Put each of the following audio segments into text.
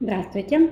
Здравствуйте.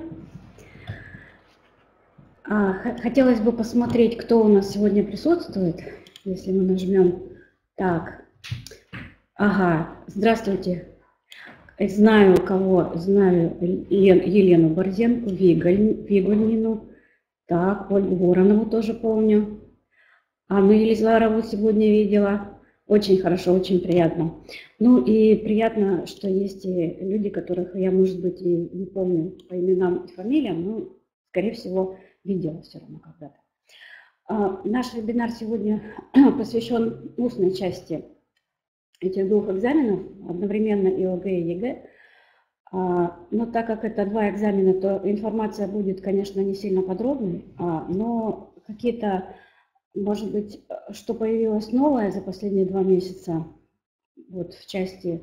Хотелось бы посмотреть, кто у нас сегодня присутствует, если мы нажмем. Так, ага, здравствуйте. Знаю кого, знаю Елену Борзенку, Вигольнину, так, Ольгу Воронову тоже помню. Анну Елизарову сегодня видела. Очень хорошо, очень приятно. Ну и приятно, что есть и люди, которых я, может быть, и не помню по именам и фамилиям, но, скорее всего, видела все равно когда-то. Наш вебинар сегодня посвящен устной части этих двух экзаменов, одновременно и ОГЭ, и ЕГЭ. Но так как это два экзамена, то информация будет, конечно, не сильно подробной, но какие-то, может быть, что появилось новое за последние 2 месяца, вот в части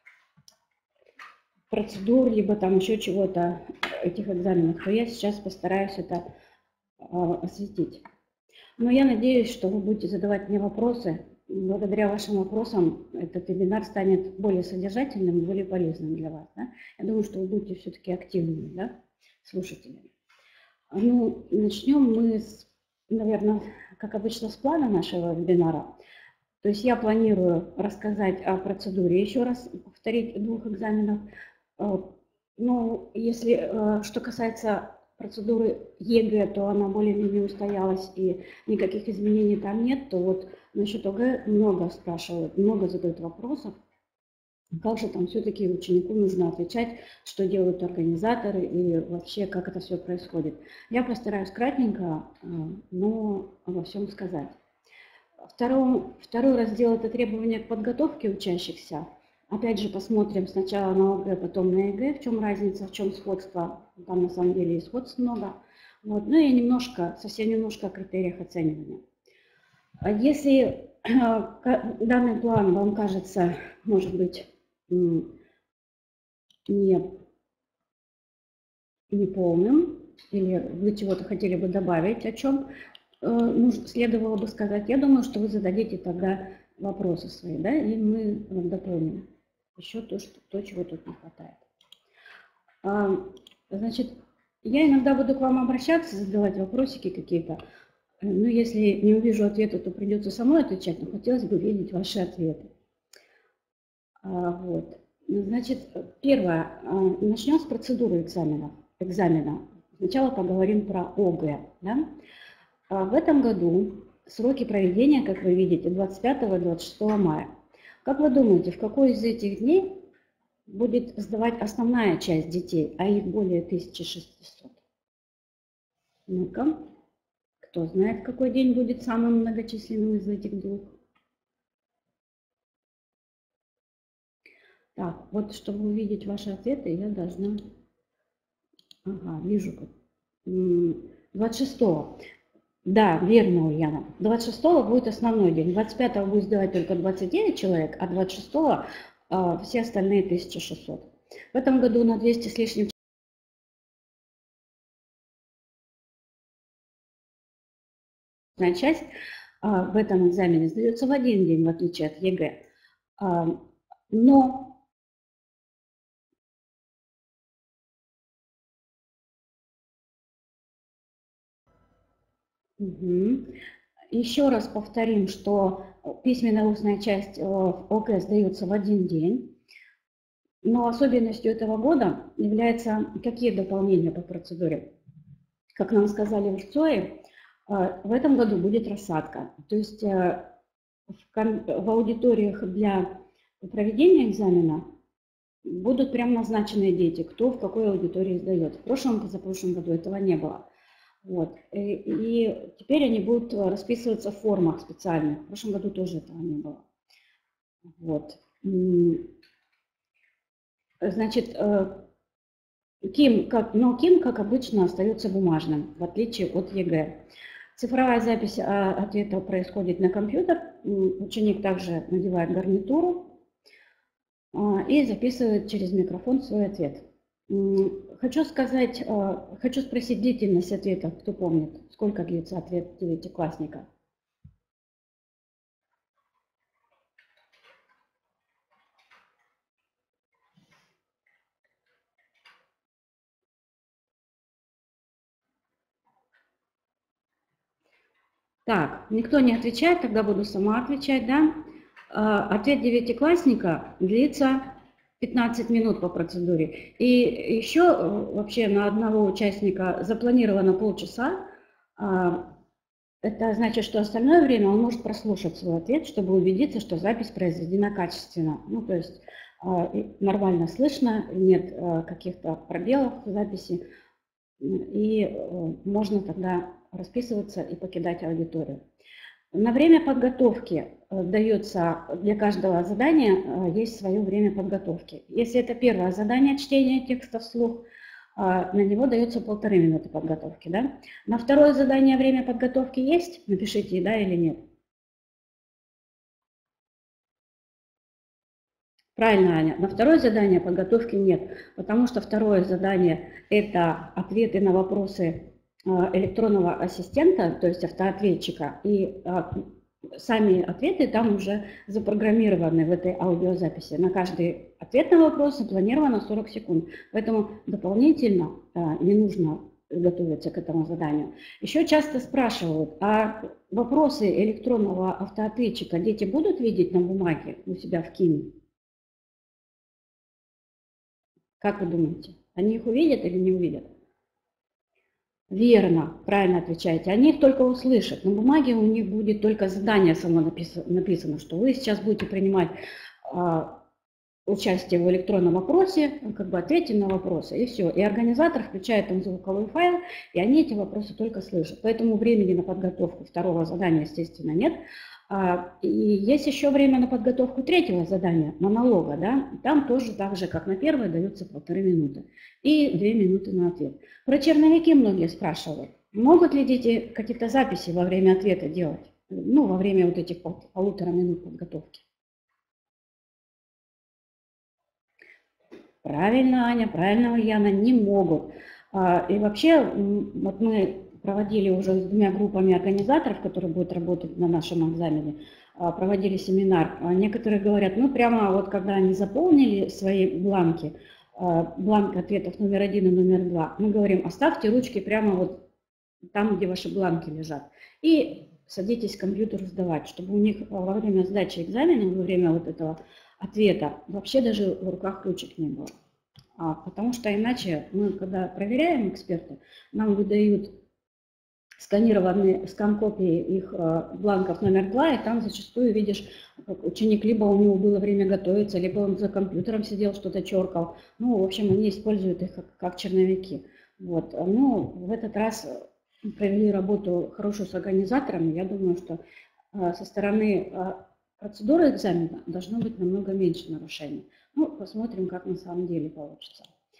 процедур, либо там еще чего-то этих экзаменов, то я сейчас постараюсь это осветить. Но я надеюсь, что вы будете задавать мне вопросы. Благодаря вашим вопросам этот вебинар станет более содержательным и более полезным для вас. Да? Я думаю, что вы будете все-таки активными, да, слушателями. Ну, начнем мы, наверное, как обычно, с плана нашего вебинара. То есть я планирую рассказать о процедуре, еще раз повторить двух экзаменов. Ну, если что касается процедуры ЕГЭ, то она более-менее устоялась и никаких изменений там нет, то вот насчет ОГЭ много спрашивают, много задают вопросов. Как же там все-таки ученику нужно отвечать, что делают организаторы и вообще как это все происходит. Я постараюсь кратенько, но обо всем сказать. Второй раздел – это требования к подготовке учащихся. Опять же, посмотрим сначала на ОГЭ, потом на ЕГЭ, в чем разница, в чем сходство. Там на самом деле и сходств много. Вот. Ну и немножко, совсем немножко о критериях оценивания. Если данный план вам кажется, может быть, неполным, или вы чего-то хотели бы добавить, о чем следовало бы сказать, я думаю, что вы зададите тогда вопросы свои, да, и мы дополним еще то, чего тут не хватает. Значит, я иногда буду к вам обращаться, задавать вопросики какие-то. Ну, если не увижу ответа, то придется самой отвечать, но хотелось бы видеть ваши ответы. Вот. Значит, первое. Начнем с процедуры экзамена. Сначала поговорим про ОГЭ. Да? В этом году сроки проведения, как вы видите, 25 и 26 мая. Как вы думаете, в какой из этих дней будет сдавать основная часть детей, а их более 1600? Ну-ка, кто знает, какой день будет самым многочисленным из этих двух? Так, вот чтобы увидеть ваши ответы, я должна... Ага, вижу. 26-го. Да, верно, Ульяна. 26-го будет основной день. 25-го будет сдавать только 29 человек, а 26-го все остальные 1600. В этом году на 200 с лишним часть в этом экзамене сдается в один день, в отличие от ЕГЭ. Но еще раз повторим, что письменная устная часть ОГЭ сдается в один день. Но особенностью этого года являются какие дополнения по процедуре? Как нам сказали в ЦОИ, в этом году будет рассадка. То есть в аудиториях для проведения экзамена будут прям назначенные дети, кто в какой аудитории сдает. В прошлом, позапрошлом году этого не было. Вот. И теперь они будут расписываться в формах специальных. В прошлом году тоже этого не было. Вот. Значит, КИМ, как обычно, остается бумажным, в отличие от ЕГЭ. Цифровая запись ответа происходит на компьютер. Ученик также надевает гарнитуру и записывает через микрофон свой ответ. Хочу спросить длительность ответа, кто помнит, сколько длится ответ девятиклассника. Так, никто не отвечает, тогда буду сама отвечать, да? Ответ девятиклассника длится 15 минут по процедуре. И еще вообще на одного участника запланировано полчаса. Это значит, что остальное время он может прослушать свой ответ, чтобы убедиться, что запись произведена качественно. Ну, то есть нормально слышно, нет каких-то пробелов в записи. И можно тогда расписываться и покидать аудиторию. На время подготовки дается для каждого задания есть свое время подготовки. Если это первое задание чтения текста вслух, на него дается 1,5 минуты подготовки. Да? На второе задание время подготовки есть? Напишите, да или нет. Правильно, Аня. На второе задание подготовки нет, потому что второе задание – это ответы на вопросы электронного ассистента, то есть автоответчика, и сами ответы там уже запрограммированы в этой аудиозаписи. На каждый ответ на вопрос запланировано 40 секунд, поэтому дополнительно не нужно готовиться к этому заданию. Еще часто спрашивают, а вопросы электронного автоответчика дети будут видеть на бумаге у себя в КИМе? Как вы думаете, они их увидят или не увидят? Верно, правильно отвечаете. Они их только услышат. На бумаге у них будет только задание само написано, что вы сейчас будете принимать участие в электронном опросе, как бы ответьте на вопросы, и все. И организатор включает там звуковой файл, и они эти вопросы только слышат. Поэтому времени на подготовку второго задания, естественно, нет. И есть еще время на подготовку третьего задания, монолога, да, там тоже так же, как на первое, дается 1,5 минуты и 2 минуты на ответ. Про черновики многие спрашивают, могут ли дети какие-то записи во время ответа делать, ну, во время вот этих 1,5 минут подготовки. Правильно, Аня, правильно, Ульяна, не могут. И вообще, вот мы проводили уже с 2 группами организаторов, которые будут работать на нашем экзамене, проводили семинар. Некоторые говорят, ну прямо вот когда они заполнили свои бланки, бланк ответов номер 1 и номер 2, мы говорим, оставьте ручки прямо вот там, где ваши бланки лежат. И садитесь к компьютеру сдавать, чтобы у них во время сдачи экзамена, во время вот этого ответа вообще даже в руках ручек не было. Потому что иначе мы, когда проверяем эксперты, нам выдают сканированные скан-копии их бланков номер 2, и там зачастую видишь, как ученик, либо у него было время готовиться, либо он за компьютером сидел, что-то черкал. Ну, в общем, они используют их как черновики. Вот. Ну, в этот раз провели работу хорошую с организаторами. Я думаю, что со стороны процедуры экзамена должно быть намного меньше нарушений. Ну, посмотрим, как на самом деле получится.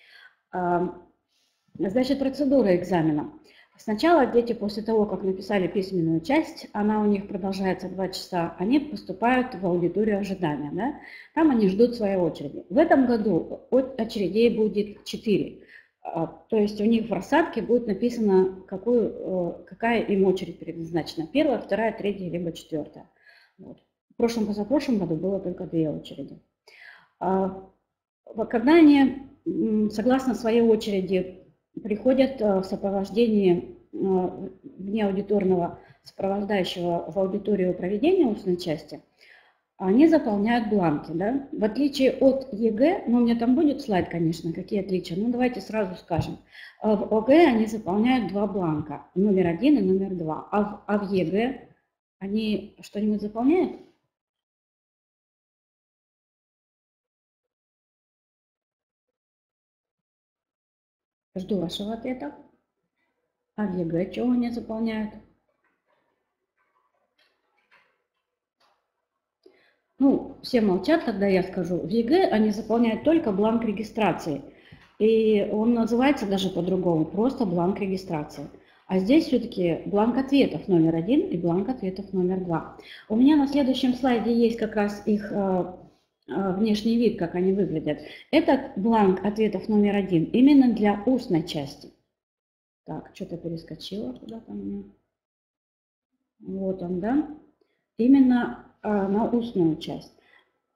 Значит, процедура экзамена. Сначала дети после того, как написали письменную часть, она у них продолжается 2 часа, они поступают в аудиторию ожидания. Да? Там они ждут своей очереди. В этом году очередей будет 4. То есть у них в рассадке будет написано, какая им очередь предназначена. 1, 2, 3, либо 4. Вот. В прошлом, позапрошлом году было только 2 очереди. Когда они, согласно своей очереди, приходят в сопровождении внеаудиторного сопровождающего в аудиторию проведения устной части, они заполняют бланки. Да? В отличие от ЕГЭ, ну у меня там будет слайд, конечно, какие отличия, но давайте сразу скажем. В ОГЭ они заполняют 2 бланка, номер 1 и номер 2, а в ЕГЭ они что-нибудь заполняют? Жду вашего ответа. А в ЕГЭ чего они заполняют? Ну, все молчат, тогда я скажу. В ЕГЭ они заполняют только бланк регистрации. И он называется даже по-другому, просто бланк регистрации. А здесь все-таки бланк ответов номер 1 и бланк ответов номер 2. У меня на следующем слайде есть как раз их внешний вид, как они выглядят. Этот бланк ответов номер 1 именно для устной части. Так, что-то перескочило куда-то у меня. Вот он, да? Именно на устную часть.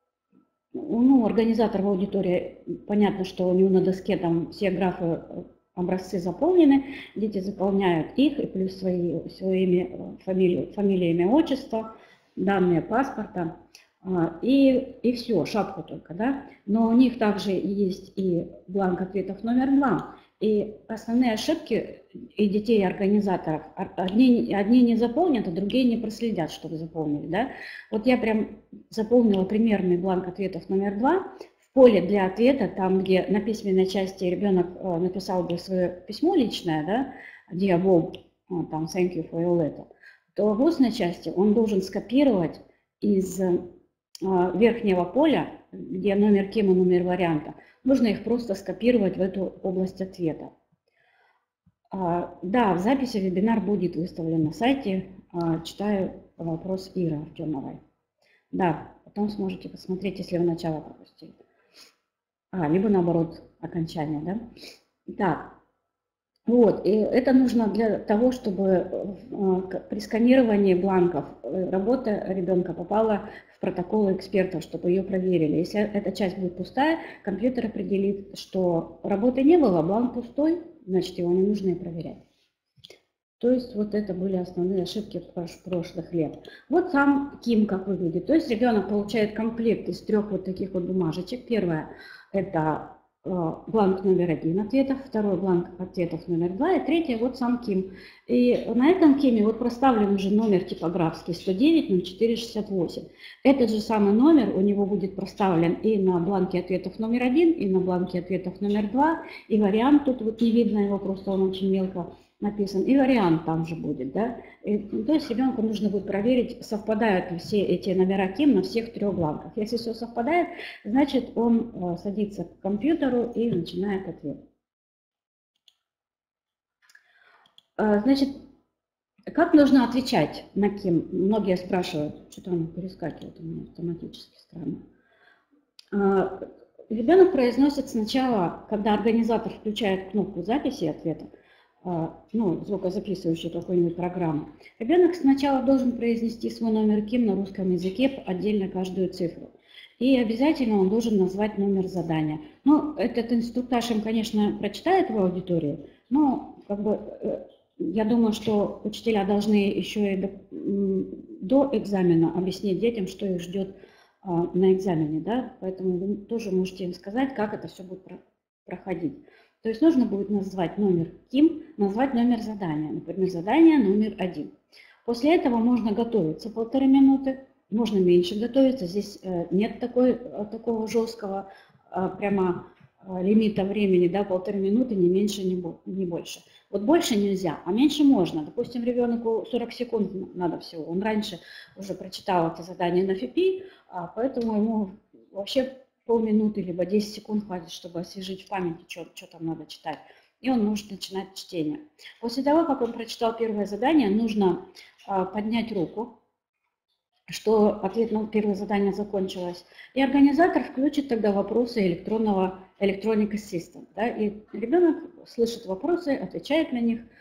Ну, организатор в аудитории, понятно, что у него на доске там все графы образцы заполнены, дети заполняют их, и плюс своими фамилия, имя, отчество, данные паспорта, и все, шапку только, да. Но у них также есть и бланк ответов номер 2. И основные ошибки и детей, и организаторов, одни не заполнят, а другие не проследят, чтобы заполнили, да. Вот я прям заполнила примерный бланк ответов номер 2. В поле для ответа, там, где на письменной части ребенок написал бы свое письмо личное, да, Dear Bob, там, thank you for your letter, то в устной части он должен скопировать из верхнего поля, где номер Ким и номер варианта, нужно их просто скопировать в эту область ответа. Да, в записи вебинар будет выставлен на сайте. Читаю вопрос Иры Артемовой. Да, потом сможете посмотреть, если вы начало пропустили. Либо наоборот, окончание, да? Так, вот, и это нужно для того, чтобы при сканировании бланков работа ребенка попала в протокол экспертов, чтобы ее проверили. Если эта часть будет пустая, компьютер определит, что работы не было, бланк пустой, значит, его не нужно и проверять. То есть вот это были основные ошибки прошлых лет. Вот сам Ким как выглядит. То есть ребенок получает комплект из 3 вот таких вот бумажечек. Первое – это бланк номер 1 ответов, второй бланк ответов номер 2 и третий вот сам Ким. И на этом Киме вот проставлен уже номер типографский 109-04-68. Этот же самый номер у него будет проставлен и на бланке ответов номер 1, и на бланке ответов номер 2, и вариант тут вот не видно его, просто он очень мелко написан, и вариант там же будет, да. То есть ребенку нужно будет проверить, совпадают ли все эти номера Ким на всех 3 бланках. Если все совпадает, значит он садится к компьютеру и начинает ответ. Значит, как нужно отвечать на Ким? Многие спрашивают, что-то он перескакивает у меня автоматически, странно. Ребенок произносит сначала, когда организатор включает кнопку записи ответа, звукозаписывающую какую-нибудь программу, ребенок сначала должен произнести свой номер Ким на русском языке, отдельно каждую цифру. И обязательно он должен назвать номер задания. Этот инструктаж им, конечно, прочитает в аудитории, но я думаю, что учителя должны еще и до экзамена объяснить детям, что их ждет на экзамене, да? Поэтому вы тоже можете им сказать, как это все будет проходить. То есть нужно будет назвать номер Ким, назвать номер задания, например, задание номер 1. После этого можно готовиться 1,5 минуты, можно меньше готовиться, здесь нет такого жесткого прямо лимита времени, да, 1,5 минуты, не меньше, не больше. Вот больше нельзя, а меньше можно. Допустим, ребенку 40 секунд надо всего, он раньше уже прочитал это задание на ФИПИ, поэтому ему вообще полминуты, либо 10 секунд хватит, чтобы освежить в памяти, что там надо читать. И он может начинать чтение. После того, как он прочитал первое задание, нужно поднять руку, что ответ на первое задание закончилось. И организатор включит тогда вопросы Electronic Assistant. Да? И ребенок слышит вопросы, отвечает на них.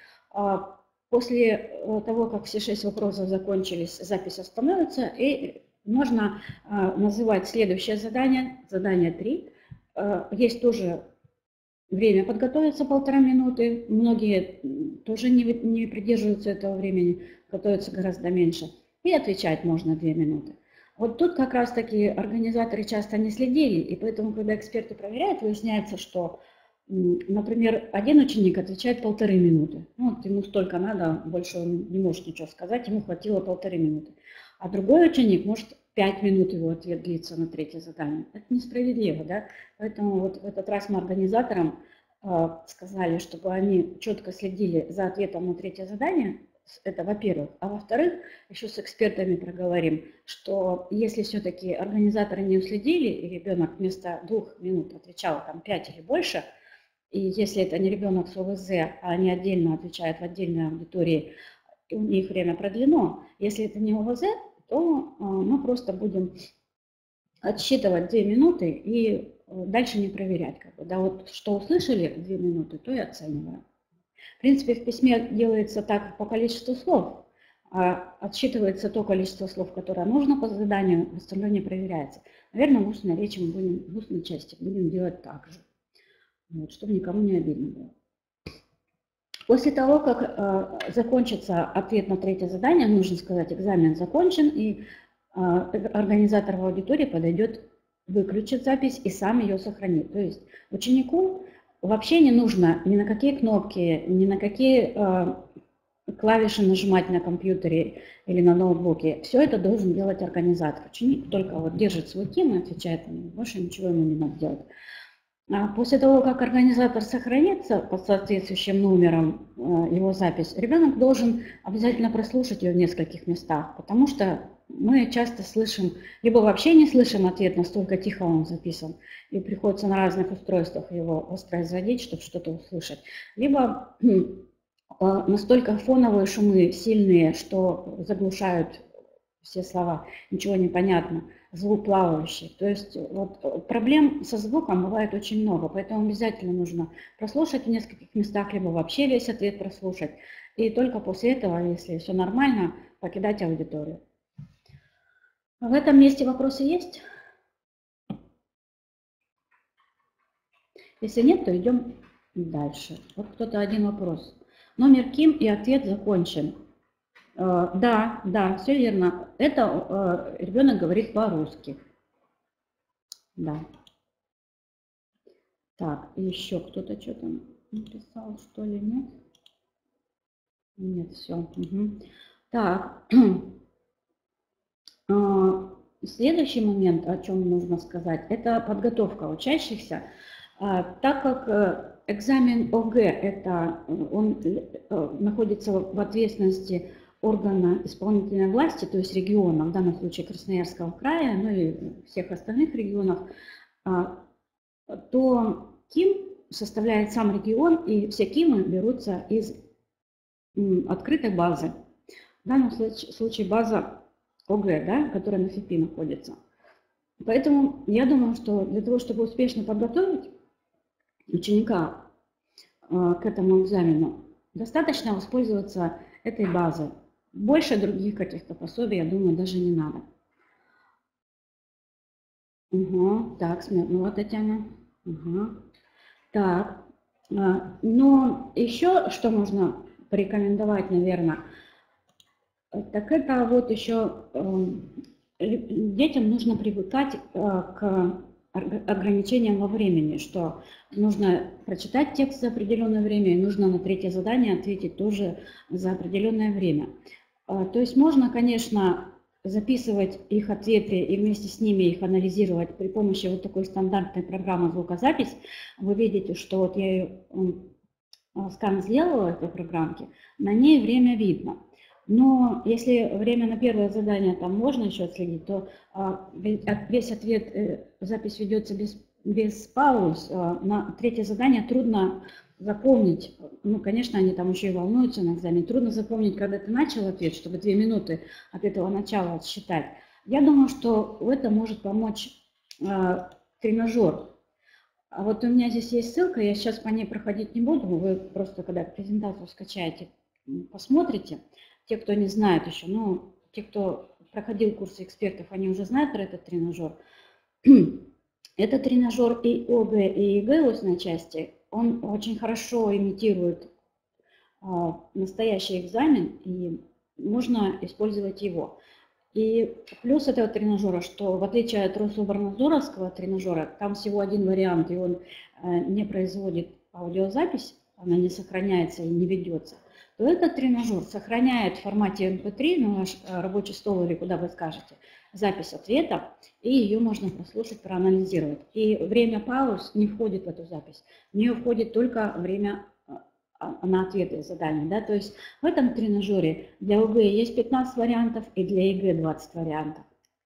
После того, как все 6 вопросов закончились, запись остановится, и можно называть следующее задание, задание 3. Есть тоже время подготовиться 1,5 минуты. Многие тоже не придерживаются этого времени, готовятся гораздо меньше. И отвечать можно 2 минуты. Вот тут как раз таки организаторы часто не следили, и поэтому, когда эксперты проверяют, выясняется, что, например, один ученик отвечает 1,5 минуты. Вот ему столько надо, больше он не может ничего сказать, ему хватило 1,5 минуты. А другой ученик может 5 минут его ответ длится на третье задание. Это несправедливо, да? Поэтому вот в этот раз мы организаторам сказали, чтобы они четко следили за ответом на третье задание. Это во-первых. А во-вторых, еще с экспертами проговорим, что если все-таки организаторы не уследили, и ребенок вместо 2 минут отвечал там 5 или больше, и если это не ребенок с ОВЗ, а они отдельно отвечают в отдельной аудитории, и у них время продлено, если это не ОВЗ, то мы просто будем отсчитывать 2 минуты и дальше не проверять. Да, вот что услышали 2 минуты, то и оцениваем. В принципе, в письме делается так по количеству слов, отсчитывается то количество слов, которое нужно по заданию, остальное не проверяется. Наверное, в устной речи в устной части будем делать так же, вот, чтобы никому не обидно было. После того, как закончится ответ на третье задание, нужно сказать, экзамен закончен, и организатор в аудитории подойдет, выключит запись и сам ее сохранит. То есть ученику вообще не нужно ни на какие кнопки, ни на какие клавиши нажимать на компьютере или на ноутбуке. Все это должен делать организатор. Ученик только вот держит свой ким и отвечает, больше ничего ему не надо делать. После того, как организатор сохранится под соответствующим номером его запись, ребенок должен обязательно прослушать ее в нескольких местах, потому что мы часто слышим, либо вообще не слышим ответ, настолько тихо он записан, и приходится на разных устройствах его воспроизводить, чтобы что-то услышать, либо настолько фоновые шумы сильные, что заглушают все слова, ничего не понятно, звук плавающий. То есть вот, проблем со звуком бывает очень много, поэтому обязательно нужно прослушать в нескольких местах, либо вообще весь ответ прослушать. И только после этого, если все нормально, покидать аудиторию. В этом месте вопросы есть? Если нет, то идем дальше. Вот кто-то один вопрос. Номер КИМ и ответ закончен. Да, все верно. Это ребенок говорит по-русски. Да. Так, еще кто-то что-то написал, что ли, нет? Нет, все. Угу. Так. Следующий момент, о чем нужно сказать, это подготовка учащихся. Так как экзамен ОГЭ, он находится в ответственности органа исполнительной власти, то есть региона, в данном случае Красноярского края, ну и всех остальных регионов, то КИМ составляет сам регион, и все КИМы берутся из открытой базы. В данном случае база ОГЭ, да, которая на ФИПИ находится. Поэтому я думаю, что для того, чтобы успешно подготовить ученика к этому экзамену, достаточно воспользоваться этой базой. Больше других каких-то пособий, я думаю, даже не надо. Угу, так, Смирнова Татьяна. Угу. Так, но еще что можно порекомендовать, наверное, так это вот еще детям нужно привыкать к ограничениям во времени, что нужно прочитать текст за определенное время, и нужно на третье задание ответить тоже за определенное время. То есть можно, конечно, записывать их ответы и вместе с ними их анализировать при помощи вот такой стандартной программы звукозапись. Вы видите, что вот я ее скан сделала, этой программки, на ней время видно. Но если время на первое задание там можно еще отследить, то весь ответ, запись ведется без пауз. На третье задание трудно запомнить. Ну, конечно, они там еще и волнуются на экзамене. Трудно запомнить, когда ты начал ответ, чтобы 2 минуты от этого начала отсчитать. Я думаю, что в этом может помочь тренажер. А вот у меня здесь есть ссылка, я сейчас по ней проходить не буду. Вы просто, когда презентацию скачаете, посмотрите. Те, кто не знает еще, ну, те, кто проходил курсы экспертов, они уже знают про этот тренажер. Этот тренажер и ОГЭ, и ЕГЭ устной части, он очень хорошо имитирует настоящий экзамен, и можно использовать его. И плюс этого тренажера, что в отличие от Рособорнадзоровского тренажера, там всего один вариант, и он не производит аудиозапись, она не сохраняется и не ведется, то этот тренажер сохраняет в формате MP3 на ваш рабочий стол или куда вы скажете запись ответа, и ее можно прослушать, проанализировать. И время пауз не входит в эту запись, в нее входит только время на ответы задания. Да? То есть в этом тренажере для ОГЭ есть 15 вариантов и для ЕГЭ 20 вариантов.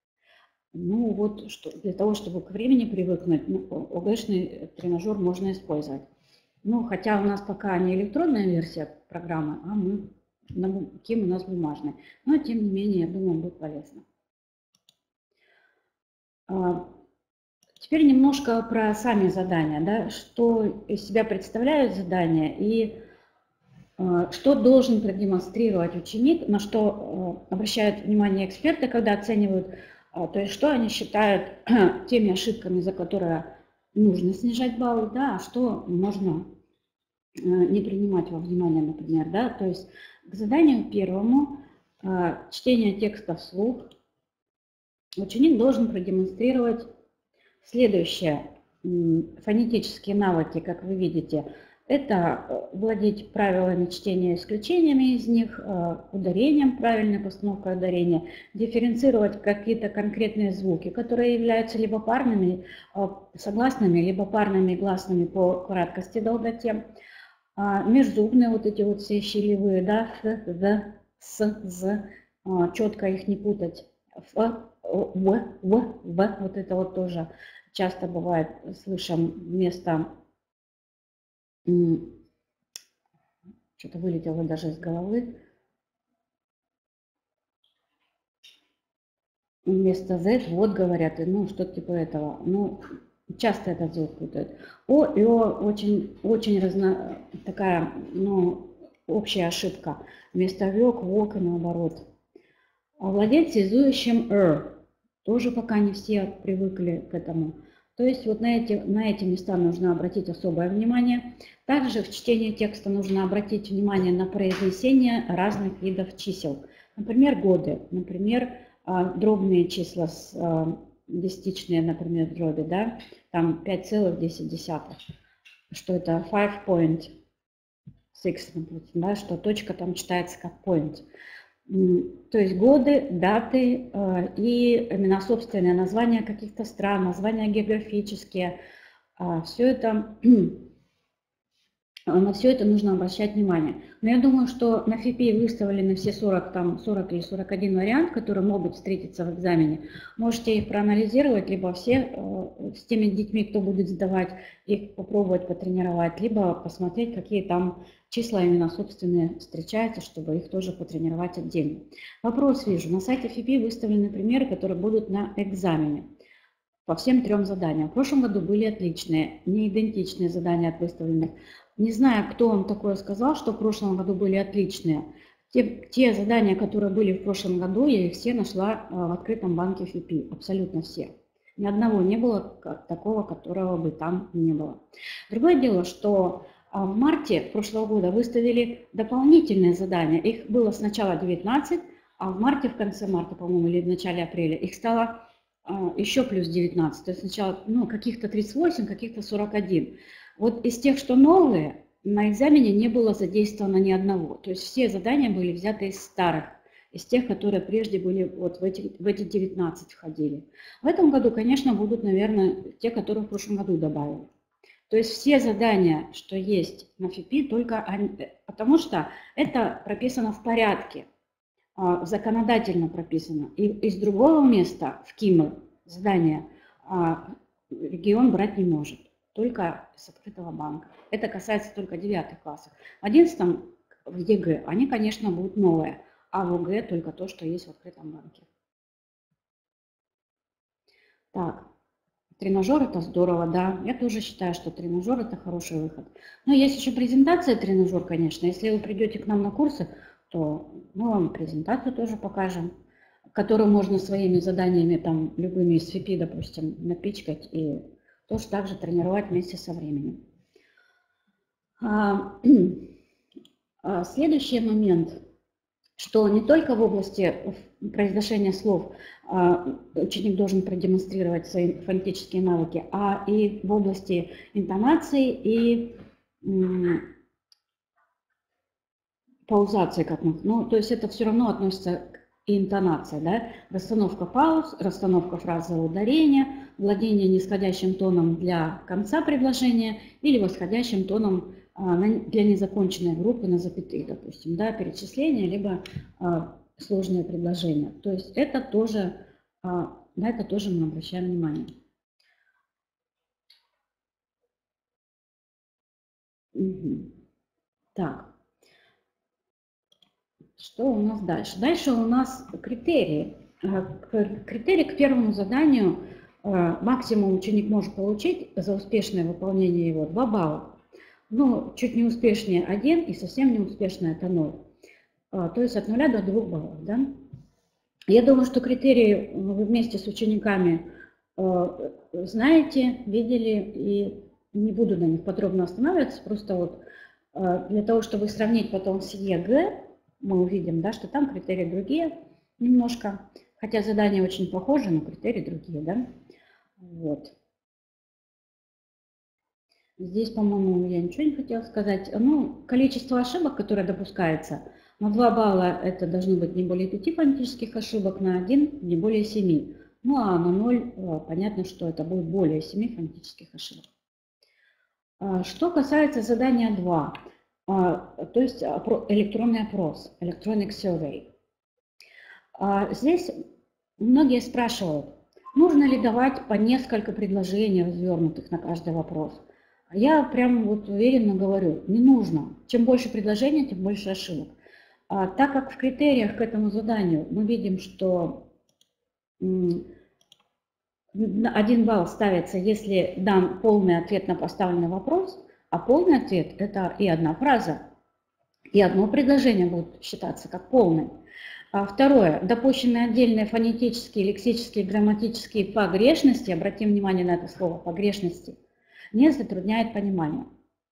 Ну вот для того, чтобы к времени привыкнуть, ОГЭшный тренажер можно использовать. Ну, хотя у нас пока не электронная версия программы, а КИМ у нас бумажный. Но, тем не менее, я думаю, будет полезно. Теперь немножко про сами задания. Да? Что из себя представляют задания и что должен продемонстрировать ученик, на что обращают внимание эксперты, когда оценивают, то есть что они считают теми ошибками, за которые нужно снижать баллы, да, а что можно не принимать во внимание, например, да, то есть к заданию первому чтение текста вслух ученик должен продемонстрировать следующее. Фонетические навыки, как вы видите, это владеть правилами чтения, исключениями из них, ударением, правильной постановкой ударения, дифференцировать какие-то конкретные звуки, которые являются либо парными, согласными, либо парными гласными по краткости, долготе. Межзубные вот эти вот все щелевые, да, четко их не путать. Вот это вот тоже часто бывает, слышим вместо, что-то вылетело даже из головы, вместо Z, вот говорят, ну что-то типа этого, ну часто этот звук путают. О и О очень такая, ну, общая ошибка. Вместо век, вок и наоборот. Овладеть связующим тоже пока не все привыкли к этому. То есть вот на эти места нужно обратить особое внимание. Также в чтении текста нужно обратить внимание на произнесение разных видов чисел. Например, годы, например, дробные числа, десятичные, например, дроби, да, там 5,10. Что это 5.6, да, что точка там читается как point. То есть годы, даты и имена собственные, названия каких-то стран, названия географические. Все это, на все это нужно обращать внимание. Но я думаю, что на ФИПИ выставлены все 40 или 41 вариант, которые могут встретиться в экзамене. Можете их проанализировать, либо все с теми детьми, кто будет сдавать, их попробовать потренировать, либо посмотреть, какие там числа именно собственные встречаются, чтобы их тоже потренировать отдельно. Вопрос вижу. На сайте ФИПИ выставлены примеры, которые будут на экзамене по всем 3 заданиям. В прошлом году были отличные, не идентичные задания от выставленных. Не знаю, кто вам такое сказал, что в прошлом году были отличные. Те задания, которые были в прошлом году, я их все нашла в открытом банке ФИПИ. Абсолютно все. Ни одного не было такого, которого бы там не было. Другое дело, что в марте прошлого года выставили дополнительные задания. Их было сначала 19, а в марте, в конце марта, по-моему, или в начале апреля, их стало еще плюс 19. То есть сначала каких-то 38, каких-то 41. Вот из тех, что новые, на экзамене не было задействовано ни одного. То есть все задания были взяты из старых, из тех, которые прежде были вот в эти 19 входили. В этом году, конечно, будут, наверное, те, которые в прошлом году добавили. То есть все задания, что есть на ФИПИ, только потому что это прописано в порядке, законодательно прописано. И из другого места, в КИМы, задания регион брать не может, только с открытого банка. Это касается только 9 классов. В 11 в ЕГЭ они, конечно, будут новые, а в ОГЭ только то, что есть в открытом банке. Так. Тренажер – это здорово, да. Я тоже считаю, что тренажер – это хороший выход. Но есть еще презентация тренажер, конечно. Если вы придете к нам на курсы, то мы вам презентацию тоже покажем, которую можно своими заданиями, там, любыми из ФИПИ, допустим, напичкать и тоже также тренировать вместе со временем. Следующий момент, что не только в области произношения слов ученик должен продемонстрировать свои фонетические навыки, а и в области интонации и паузации. То есть это все равно относится к интонации. Да? Расстановка пауз, расстановка фразового ударения, владение нисходящим тоном для конца предложения или восходящим тоном для незаконченной группы на запятые, допустим, да, перечисление, либо сложные предложения. То есть это тоже, на это тоже мы обращаем внимание. Так, что у нас дальше? Дальше у нас критерии. Критерий к первому заданию максимум ученик может получить за успешное выполнение его 2 балла. Ну, чуть не успешнее 1 и совсем неуспешное это 0. То есть от 0 до 2 баллов. Да? Я думаю, что критерии вы вместе с учениками знаете, видели, и не буду на них подробно останавливаться, просто вот Для того, чтобы сравнить потом с ЕГЭ, мы увидим, да, что там критерии другие немножко, хотя задания очень похожи, но критерии другие, да. Вот. Здесь, по-моему, я ничего не хотела сказать. Ну, количество ошибок, которое допускается, на 2 балла это должно быть не более 5 фонетических ошибок, на 1 не более 7. Ну, а на 0 понятно, что это будет более 7 фонетических ошибок. Что касается задания 2, то есть электронный опрос, electronic survey. Здесь многие спрашивают, нужно ли давать по несколько предложений, развернутых на каждый вопрос. Я прям вот уверенно говорю, не нужно. Чем больше предложений, тем больше ошибок. Так как в критериях к этому заданию мы видим, что 1 балл ставится, если дан полный ответ на поставленный вопрос, а полный ответ – это и одна фраза, и одно предложение будет считаться как полным. Второе. Допущенные отдельные фонетические, лексические, грамматические погрешности, обратим внимание на это слово «погрешности», не затрудняет понимание.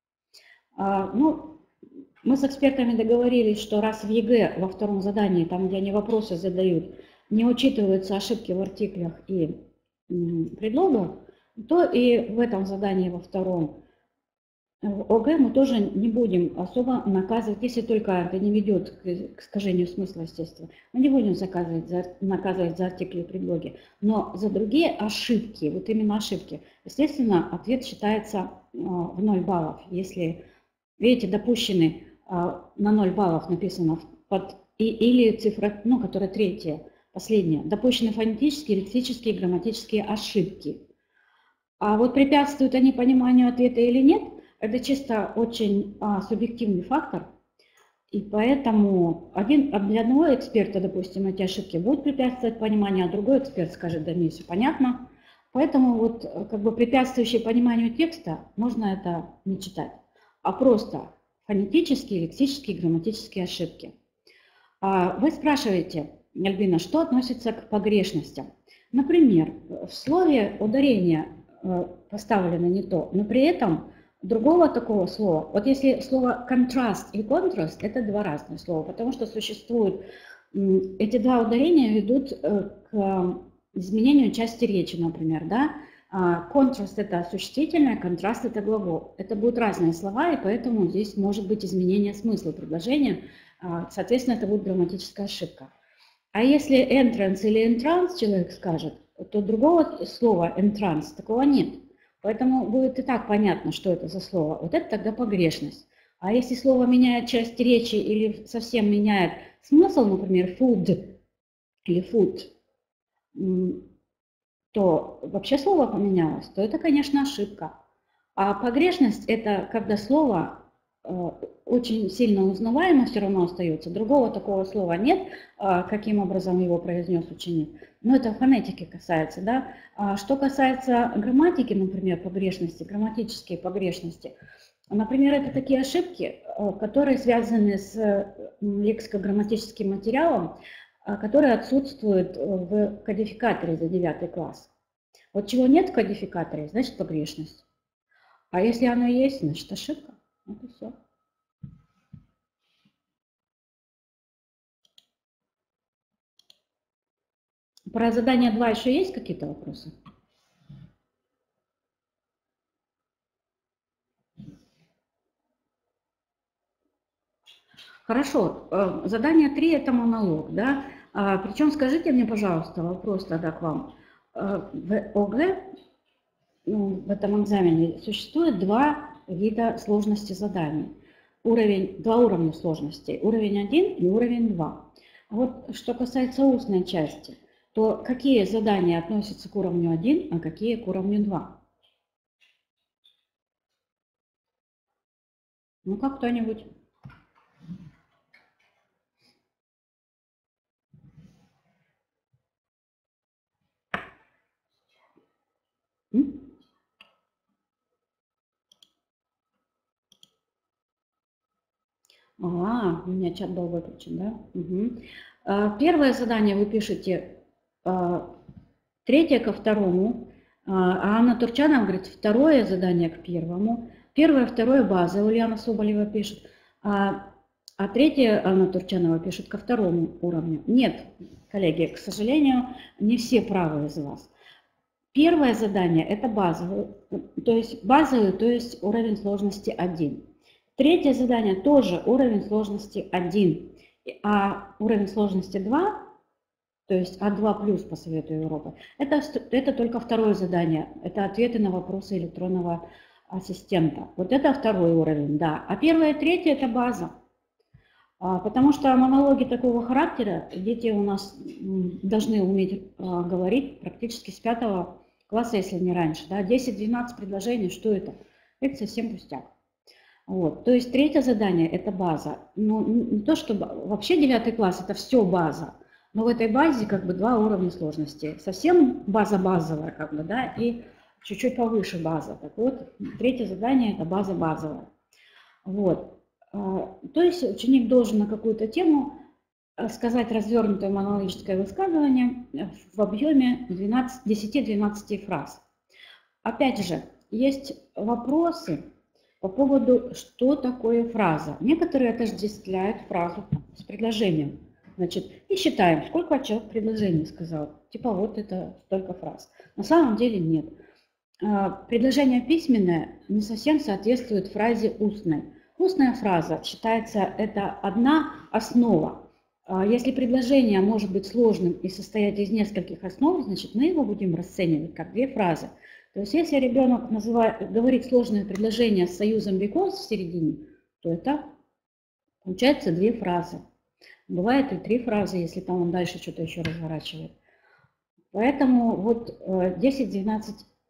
Ну, мы с экспертами договорились, что раз в ЕГЭ во втором задании, там, где они вопросы задают, не учитываются ошибки в артиклях и предлогах, то и в этом задании во втором в ОГЭ мы тоже не будем особо наказывать, если только это не ведет к искажению смысла, естественно. Мы не будем наказывать за артикли и предлоги. Но за другие ошибки, вот именно ошибки, естественно, ответ считается в 0 баллов. Если, видите, допущены на 0 баллов написано или цифра, ну, которая третья, последняя, допущены фонетические, лексические, грамматические ошибки. А вот препятствуют они пониманию ответа или нет, это чисто очень субъективный фактор, и поэтому для одного эксперта, допустим, эти ошибки будут препятствовать пониманию, а другой эксперт скажет, да мне все понятно. Поэтому вот как бы препятствующие пониманию текста можно это не читать, а просто фонетические, лексические, грамматические ошибки. Вы спрашиваете, Альбина, что относится к погрешностям? Например, в слове ударение поставлено не то, но при этом другого такого слова. Вот если слово contrast и contrast – это два разных слова, потому что существуют, эти два ударения ведут к изменению части речи, например, да. Contrast – это существительное, контраст – это глагол. Это будут разные слова, и поэтому здесь может быть изменение смысла предложения. Соответственно, это будет грамматическая ошибка. А если entrance или entrance человек скажет, то другого слова entrance такого нет. Поэтому будет и так понятно, что это за слово. Вот это тогда погрешность. А если слово меняет часть речи или совсем меняет смысл, например, food или food, то вообще слово поменялось, то это, конечно, ошибка. А погрешность – это когда слово очень сильно узнаваемо все равно остается. Другого такого слова нет, каким образом его произнес ученик. Но это фонетики касается, да. Что касается грамматики, например, погрешности, грамматические погрешности, например, это такие ошибки, которые связаны с лексико-грамматическим материалом, которые отсутствуют в кодификаторе за 9 класс. Вот чего нет в кодификаторе, значит погрешность. А если оно есть, значит ошибка. Вот и все. Про задание 2 еще есть какие-то вопросы? Хорошо. Задание 3 – это монолог, да? Причем скажите мне, пожалуйста, вопрос тогда к вам. В ОГЭ, в этом экзамене, существует 2 вида сложности заданий. Два уровня сложности. Уровень 1 и уровень 2. Вот что касается устной части, то какие задания относятся к уровню 1, а какие к уровню 2? Ну, как кто-нибудь? У меня чат был выключен, да? Угу. Первое задание вы пишете, третье ко второму, а Анна Турчанова говорит, второе задание к первому, Первое, второе база, Ульяна Соболева пишет, а третье Анна Турчанова пишет ко второму уровню. Нет, коллеги, к сожалению, не все правы из вас. Первое задание – это базовый, то есть уровень сложности 1. Третье задание тоже уровень сложности 1, а уровень сложности 2, то есть А2+ по Совету Европы, это только второе задание, это ответы на вопросы электронного ассистента. Вот это второй уровень, да. А первое и третье – это база. Потому что монологи такого характера дети у нас должны уметь говорить практически с 5 класса, если не раньше. Да? 10-12 предложений, что это? Это совсем пустяк. Вот. То есть третье задание – это база. Но не то, что вообще 9 класс – это все база. Но в этой базе как бы 2 уровня сложности. Совсем база базовая, как бы, да, и чуть-чуть повыше база. Так вот, третье задание – это база базовая. Вот. То есть ученик должен на какую-то тему сказать развернутое монологическое высказывание в объеме 10-12 фраз. Опять же, есть вопросы по поводу, что такое фраза. Некоторые отождествляют фразу с предложением. Значит, и считаем, сколько человек предложений сказал. Типа вот это столько фраз. На самом деле нет. Предложение письменное не совсем соответствует фразе устной. Устная фраза считается это одна основа. Если предложение может быть сложным и состоять из нескольких основ, значит мы его будем расценивать как 2 фразы. То есть если ребенок говорит сложное предложение с союзом because в середине, то это получается 2 фразы. Бывает и 3 фразы, если там он дальше что-то еще разворачивает. Поэтому вот 10-12.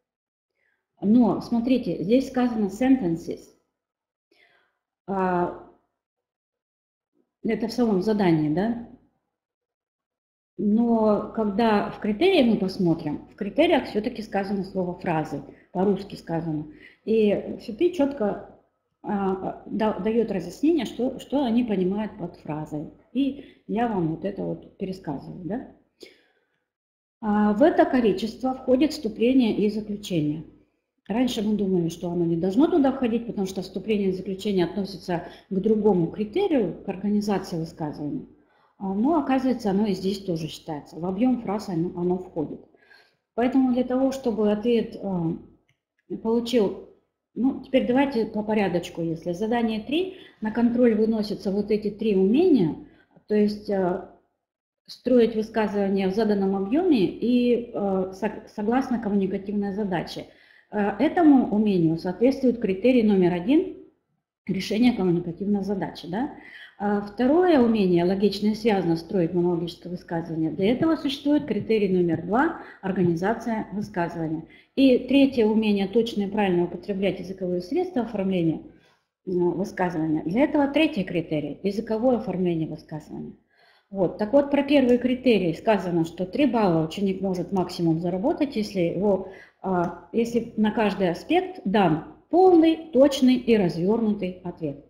Но смотрите, здесь сказано sentences. Это в самом задании, да? Но когда в критерии мы посмотрим, в критериях все-таки сказано слово фразы, по-русски сказано. И ФИПИ четко дает разъяснение, что они понимают под фразой. И я вам вот это вот пересказываю, да? В это количество входит вступление и заключение. Раньше мы думали, что оно не должно туда входить, потому что вступление и заключение относятся к другому критерию, к организации высказывания. Но оказывается, оно и здесь тоже считается. В объем фраз оно входит. Поэтому для того, чтобы ответ получил... Ну, теперь давайте по порядочку. Если задание 3, на контроль выносятся вот эти 3 умения, то есть строить высказывание в заданном объеме и согласно коммуникативной задаче. Этому умению соответствует критерий номер 1 решения коммуникативной задачи. Да? Второе умение, логично и связано, строить монологическое высказывание. Для этого существует критерий номер 2 организация высказывания. И третье умение, точно и правильно употреблять языковые средства оформления высказывания. Для этого третий критерий языковое оформление высказывания. Вот. Так вот, про первый критерий сказано, что 3 балла ученик может максимум заработать, если на каждый аспект дан полный, точный и развернутый ответ.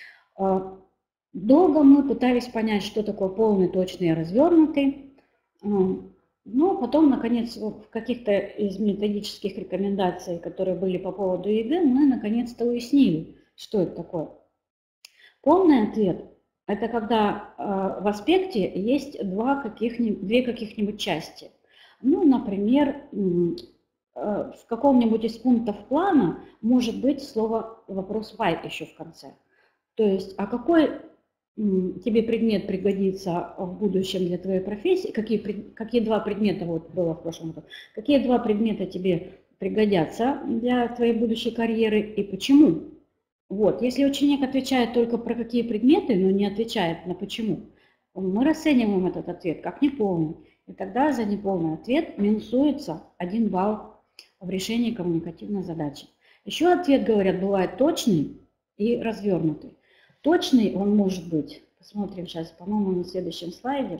Долго мы пытались понять, что такое полный, точный и развернутый, но потом, наконец, в каких-то из методических рекомендаций, которые были по поводу ЕГЭ, мы наконец-то уяснили, что это такое. Полный ответ – это когда в аспекте есть 2 каких-нибудь части. Ну, например, в каком-нибудь из пунктов плана может быть вопрос why еще в конце. То есть, а какой тебе предмет пригодится в будущем для твоей профессии, какие 2 предмета, вот было в прошлом году, какие 2 предмета тебе пригодятся для твоей будущей карьеры и почему? Вот, если ученик отвечает только про какие предметы, но не отвечает на почему, мы расцениваем этот ответ как неполный. И тогда за неполный ответ минусуется 1 балл в решении коммуникативной задачи. Еще ответ, говорят, бывает точный и развернутый. Точный он может быть, посмотрим сейчас, по-моему, на следующем слайде.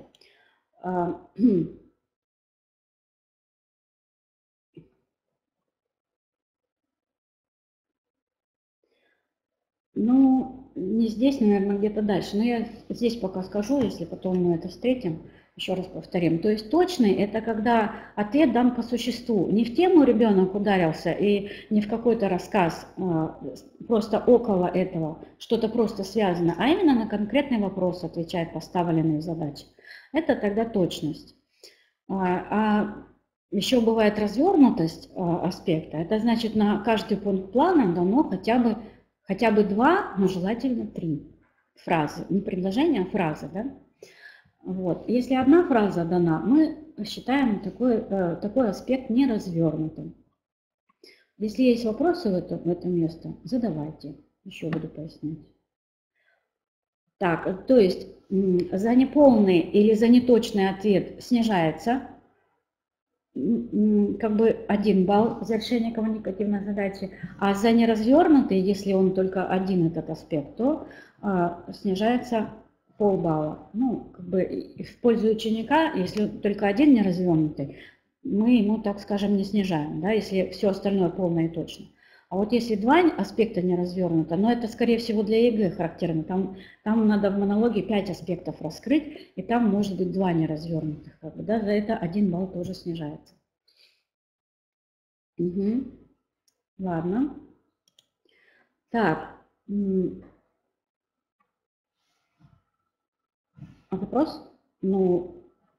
Ну, не здесь, наверное, где-то дальше. Но я здесь пока скажу, если потом мы это встретим. Еще раз повторим. То есть точный – это когда ответ дан по существу. Не в тему ребенок ударился и не в какой-то рассказ, просто около этого, что-то просто связано, а именно на конкретный вопрос отвечает поставленные задачи. Это тогда точность. А еще бывает развернутость аспекта. Это значит, на каждый пункт плана дано хотя бы 2, но желательно 3 фразы. Не предложения, а фразы. Да? Вот. Если одна фраза дана, мы считаем такой аспект неразвернутым. Если есть вопросы в это место, задавайте. Еще буду пояснять. Так, то есть за неполный или за неточный ответ снижается как бы 1 балл за решение коммуникативной задачи, а за неразвернутый, если он только один этот аспект, то снижается полбалла. Ну, как бы в пользу ученика, если только один неразвернутый, мы ему, так скажем, не снижаем, да, если все остальное полно и точно. А вот если 2 аспекта не развернуто, но это, скорее всего, для ЕГЭ характерно, там надо в монологе 5 аспектов раскрыть, и там может быть 2 неразвернутых. Как бы, да, за это 1 балл тоже снижается. Угу. Ладно. Так. А вопрос? Ну,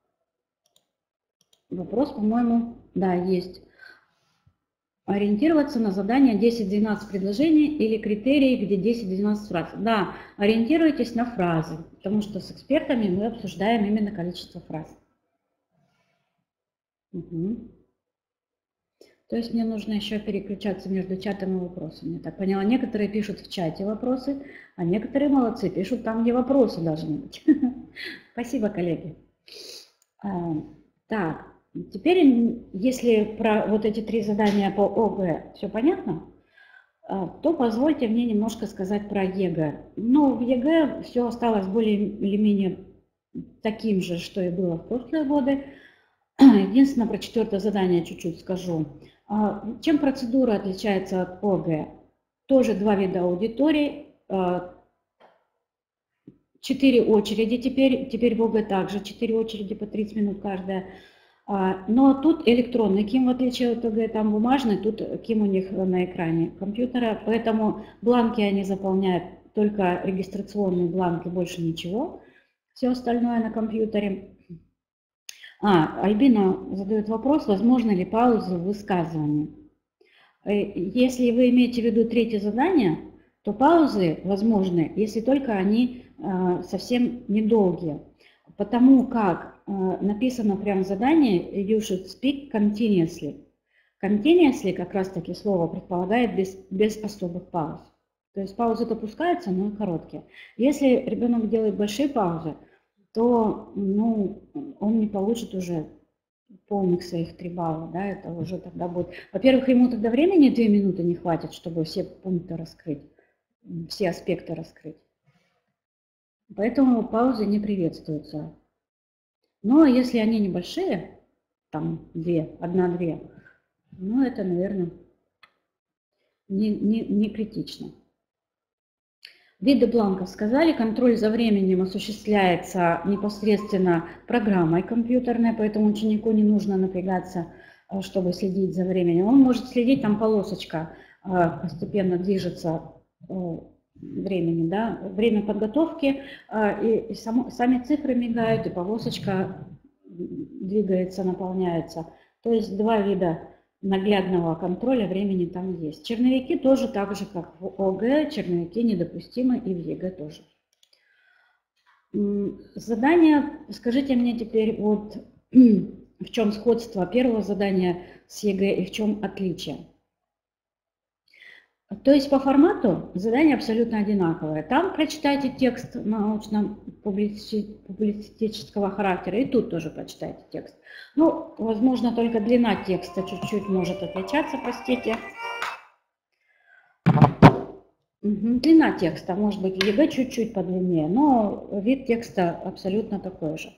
вопрос, по-моему, да, есть. Ориентироваться на задание 10-12 предложений или критерии, где 10-12 фраз. Да, ориентируйтесь на фразы, потому что с экспертами мы обсуждаем именно количество фраз. Угу. То есть мне нужно еще переключаться между чатом и вопросами. Я так поняла, некоторые пишут в чате вопросы, а некоторые молодцы, пишут там, где вопросы должны быть. Спасибо, коллеги. Так. Теперь, если про вот эти 3 задания по ОГЭ все понятно, то позвольте мне немножко сказать про ЕГЭ. Ну, в ЕГЭ все осталось более или менее таким же, что и было в прошлые годы. Единственное, про 4-е задание чуть-чуть скажу. Чем процедура отличается от ОГЭ? Тоже 2 вида аудиторий, 4 очереди теперь в ОГЭ также, 4 очереди по 30 минут каждая. Но тут электронный КИМ, в отличие от ОГЭ, там бумажный, тут КИМ у них на экране компьютера, поэтому бланки они заполняют, только регистрационные бланки, больше ничего, все остальное на компьютере. Альбина задает вопрос, возможно ли паузы в высказывании. Если вы имеете в виду 3-е задание, то паузы возможны, если только они совсем недолгие. Потому как написано прямо в задании you should speak continuously. Continuously как раз таки слово предполагает без особых пауз. То есть паузы допускаются, но короткие. Если ребенок делает большие паузы, то он не получит уже полных своих 3 балла. Да, это уже тогда будет... Во-первых, ему тогда времени 2 минуты не хватит, чтобы все пункты раскрыть, все аспекты раскрыть. Поэтому паузы не приветствуются. Но если они небольшие, там 1-2, ну это, наверное, не критично. Виды бланков сказали, контроль за временем осуществляется непосредственно программой компьютерной, поэтому ученику не нужно напрягаться, чтобы следить за временем. Он может следить, там полосочка постепенно движется времени, да, время подготовки, и сами цифры мигают, и полосочка двигается, наполняется. То есть 2 вида наглядного контроля времени там есть. Черновики тоже так же, как в ОГЭ, черновики недопустимы и в ЕГЭ тоже. Задание, скажите мне теперь, вот в чем сходство первого задания с ЕГЭ и в чем отличие? То есть по формату задание абсолютно одинаковое. Там прочитайте текст научно-публицистического характера, и тут тоже прочитайте текст. Ну, возможно, только длина текста чуть-чуть может отличаться, простите. Длина текста может быть в ЕГЭ чуть-чуть подлиннее, но вид текста абсолютно такой же.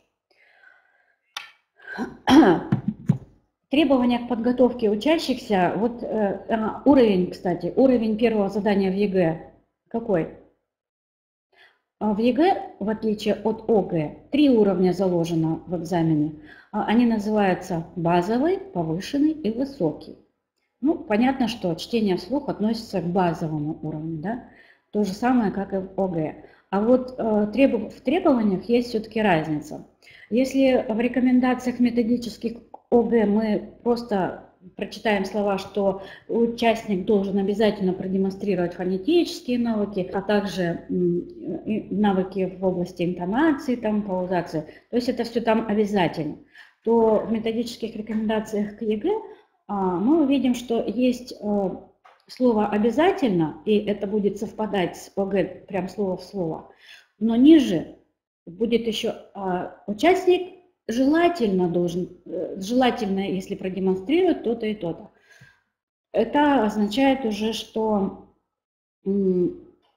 Требования к подготовке учащихся, вот уровень, кстати, уровень первого задания в ЕГЭ какой? В ЕГЭ, в отличие от ОГЭ, 3 уровня заложено в экзамене. Они называются базовый, повышенный и высокий. Ну, понятно, что чтение вслух относится к базовому уровню, да? То же самое, как и в ОГЭ. А вот в требованиях есть все-таки разница. Если в рекомендациях методических ОГЭ мы просто прочитаем слова, что участник должен обязательно продемонстрировать фонетические навыки, а также навыки в области интонации, там, паузации, то есть это все там обязательно, то в методических рекомендациях к ЕГЭ мы увидим, что есть слово «обязательно», и это будет совпадать с ОГЭ прям слово в слово, но ниже будет еще участник желательно должен, желательно, если продемонстрирует то-то и то-то. Это означает уже, что в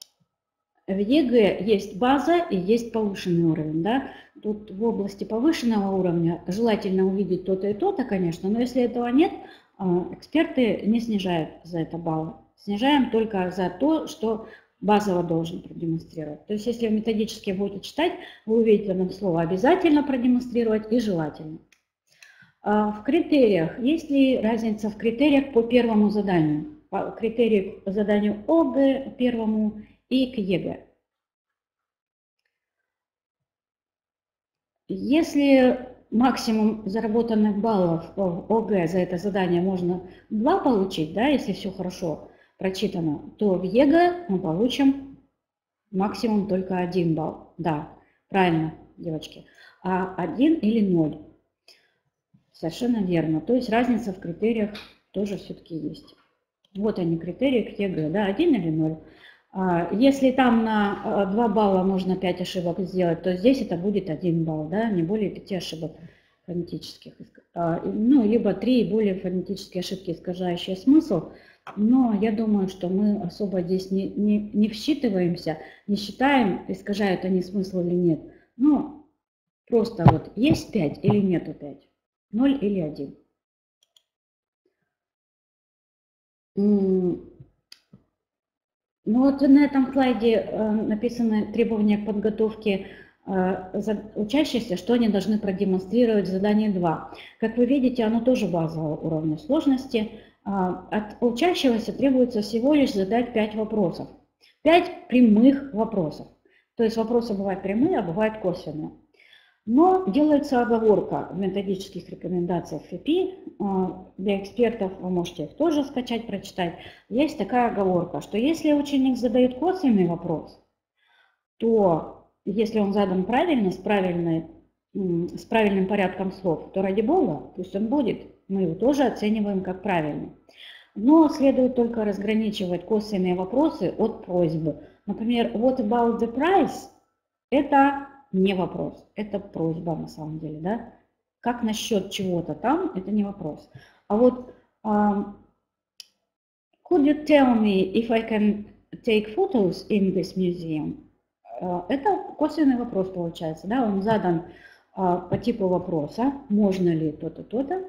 ЕГЭ есть база и есть повышенный уровень. Да? Тут в области повышенного уровня желательно увидеть то-то и то-то, конечно, но если этого нет, эксперты не снижают за это баллы. Снижаем только за то, что базово должен продемонстрировать. То есть если вы методически будете читать, вы увидите там слово «обязательно продемонстрировать» и «желательно». В критериях, есть ли разница в критериях по первому заданию? По критерию к заданию ОГЭ первому и к ЕГЭ. Если максимум заработанных баллов в ОГЭ за это задание можно 2 получить, да, если все хорошо прочитано, то в ЕГЭ мы получим максимум только 1 балл. Да, правильно, девочки. А 1 или 0. Совершенно верно. То есть разница в критериях тоже все-таки есть. Вот они, критерии к ЕГЭ, да, 1 или 0. Если там на 2 балла можно 5 ошибок сделать, то здесь это будет 1 балл, да, не более 5 ошибок фонетических. Ну, либо 3 и более фонетические ошибки, искажающие смысл. Но я думаю, что мы особо здесь не всчитываемся, не считаем, искажают они смысл или нет. Ну, просто вот есть 5 или нету 5, 0 или 1. Ну вот на этом слайде написаны требования к подготовке учащихся, что они должны продемонстрировать в задании 2. Как вы видите, оно тоже базового уровня сложности. От учащегося требуется всего лишь задать 5 вопросов. 5 прямых вопросов. То есть вопросы бывают прямые, а бывают косвенные. Но делается оговорка в методических рекомендациях ФИПИ. Для экспертов вы можете их тоже скачать, прочитать. Есть такая оговорка, что если ученик задает косвенный вопрос, то если он задан правильно, с правильным порядком слов, то ради бога, пусть он будет. Мы его тоже оцениваем как правильный. Но следует только разграничивать косвенные вопросы от просьбы. Например, what about the price? Это не вопрос, это просьба на самом деле, да? Как насчет чего-то там, это не вопрос. А вот could you tell me if I can take photos in this museum? Это косвенный вопрос получается, да? Он задан по типу вопроса, можно ли то-то, то-то.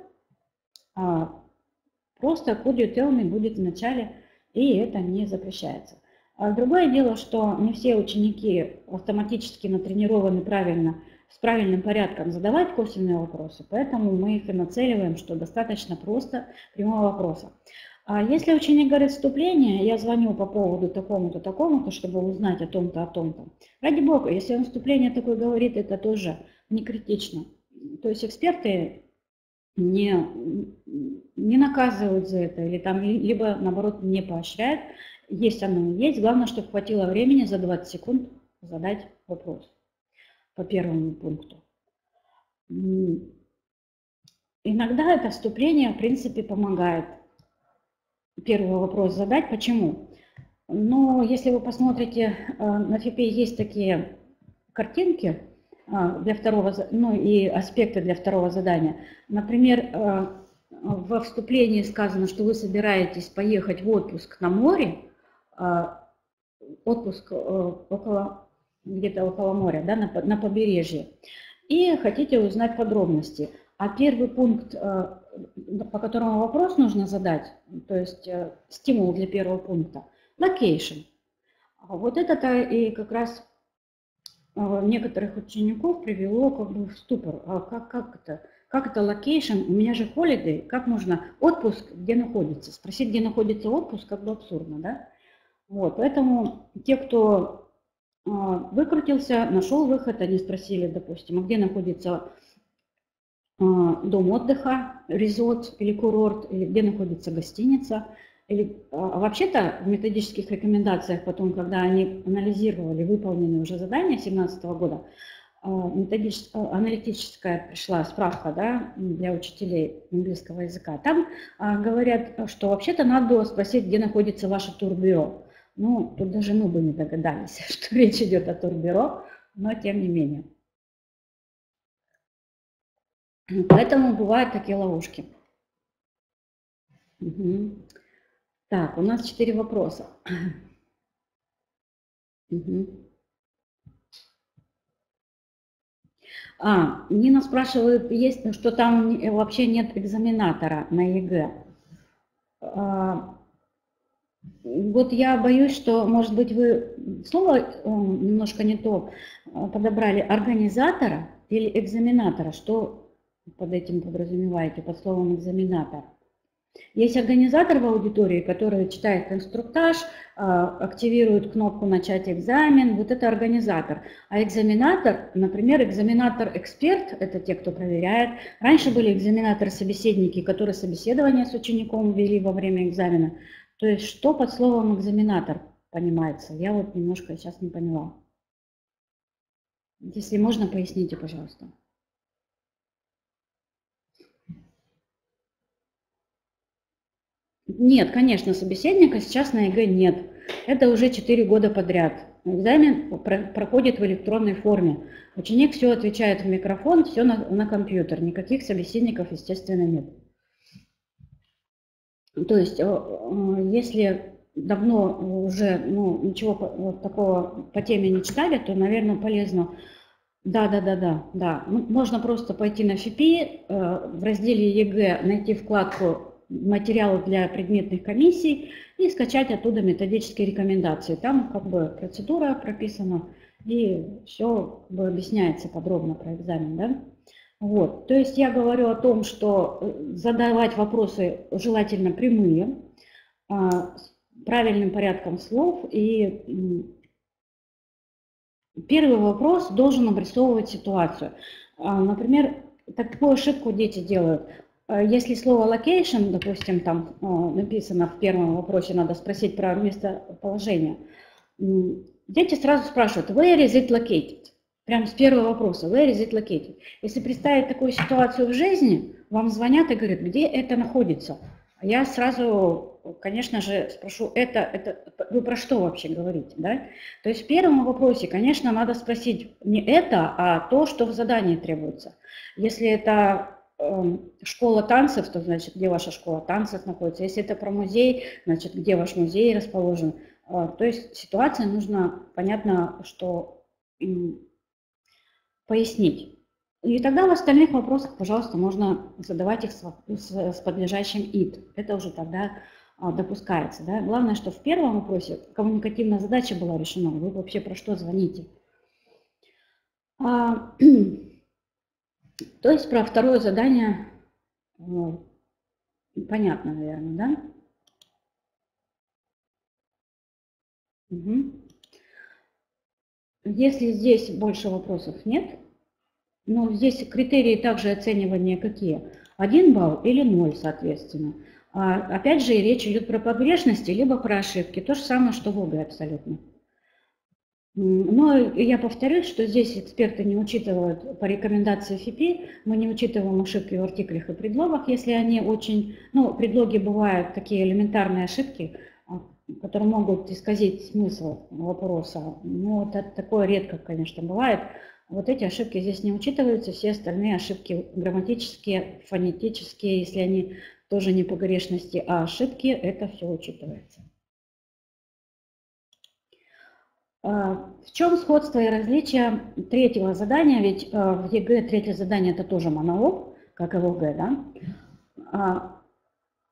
Просто could you tell me будет в начале, и это не запрещается. Другое дело, что не все ученики автоматически натренированы правильно, с правильным порядком задавать косвенные вопросы, поэтому мы их и нацеливаем, что достаточно просто прямого вопроса. А если ученик говорит вступление, я звоню по поводу такому-то, такому-то, чтобы узнать о том-то, о том-то. Ради бога, если он вступление такое говорит, это тоже не критично. То есть эксперты не наказывают за это, или там, либо наоборот не поощряют. Есть оно, есть. Главное, чтобы хватило времени за 20 секунд задать вопрос по первому пункту. Иногда это вступление, в принципе, помогает первый вопрос задать. Почему? Но если вы посмотрите, на ФИПе есть такие картинки для второго, ну и аспекты для второго задания. Например, во вступлении сказано, что вы собираетесь поехать в отпуск на море, отпуск где-то около моря, да, на побережье, и хотите узнать подробности. А первый пункт, по которому вопрос нужно задать, то есть стимул для первого пункта, location. Вот это-то и как раз некоторых учеников привело как бы в ступор. А как это? Как это location? У меня же holiday. Как можно отпуск, где находится? Спросить, где находится отпуск, как бы абсурдно, да? Вот, поэтому те, кто выкрутился, нашел выход, они спросили, допустим, а где находится дом отдыха, резорт или курорт, или где находится гостиница. Или, вообще-то в методических рекомендациях потом, когда они анализировали выполненные уже задания 2017 года, аналитическая пришла справка, да, для учителей английского языка. Там говорят, что вообще-то надо было спросить, где находится ваше турбюро. Ну, тут даже мы бы не догадались, что речь идет о турбюро, но тем не менее. Поэтому бывают такие ловушки. Угу. Так, у нас 4 вопроса. Угу. Нина спрашивает, есть, что там вообще нет экзаменатора на ЕГЭ. Вот я боюсь, что, может быть, вы слово немножко не то подобрали, организатора или экзаменатора. Что под этим подразумеваете, под словом экзаменатор? Есть организатор в аудитории, который читает инструктаж, активирует кнопку «Начать экзамен». Вот это организатор. А экзаменатор, например, экзаменатор-эксперт – это те, кто проверяет. Раньше были экзаменаторы-собеседники, которые собеседование с учеником вели во время экзамена. То есть что под словом экзаменатор понимается? Я вот немножко сейчас не поняла. Если можно, поясните, пожалуйста. Нет, конечно, собеседника сейчас на ЕГЭ нет. Это уже 4 года подряд. Экзамен проходит в электронной форме. Ученик все отвечает в микрофон, все на компьютер. Никаких собеседников, естественно, нет. То есть, если давно уже ничего такого по теме не читали, то, наверное, полезно. Да. Можно просто пойти на ФИПИ, в разделе ЕГЭ найти вкладку материалы для предметных комиссий и скачать оттуда методические рекомендации. Там как бы процедура прописана и все как бы объясняется подробно про экзамен. Да? Вот. То есть я говорю о том, что задавать вопросы желательно прямые, с правильным порядком слов. И первый вопрос должен обрисовывать ситуацию. Например, такую ошибку дети делают. Если слово location, допустим, там написано в первом вопросе, надо спросить про местоположение, дети сразу спрашивают, where is it located? Прямо с первого вопроса, where is it located? Если представить такую ситуацию в жизни, вам звонят и говорят, где это находится? Я сразу, конечно же, спрошу, это вы про что вообще говорите? Да? То есть в первом вопросе, конечно, надо спросить не это, а то, что в задании требуется. Если это школа танцев, то значит, где ваша школа танцев находится. Если это про музей, значит, где ваш музей расположен. То есть ситуация нужно, понятно, что пояснить. И тогда в остальных вопросах, пожалуйста, можно задавать их с подлежащим «id». Это уже тогда допускается. Да? Главное, что в первом вопросе коммуникативная задача была решена. Вы вообще про что звоните? То есть про второе задание понятно, наверное, да? Угу. Если здесь больше вопросов нет, но здесь критерии также оценивания какие? 1 балл или 0, соответственно. Опять же, речь идет про погрешности, либо про ошибки. То же самое, что в ОГЭ абсолютно. Но я повторюсь, что здесь эксперты не учитывают по рекомендации ФИПИ, мы не учитываем ошибки в артиклях и предлогах, если они очень... предлоги бывают такие элементарные ошибки, которые могут исказить смысл вопроса. Но это такое редко, конечно, бывает. Вот эти ошибки здесь не учитываются, все остальные ошибки грамматические, фонетические, если они тоже не погрешности, а ошибки, это все учитывается. В чем сходство и различие третьего задания? Ведь в ЕГЭ третье задание это тоже монолог, как и в ОГЭ, да?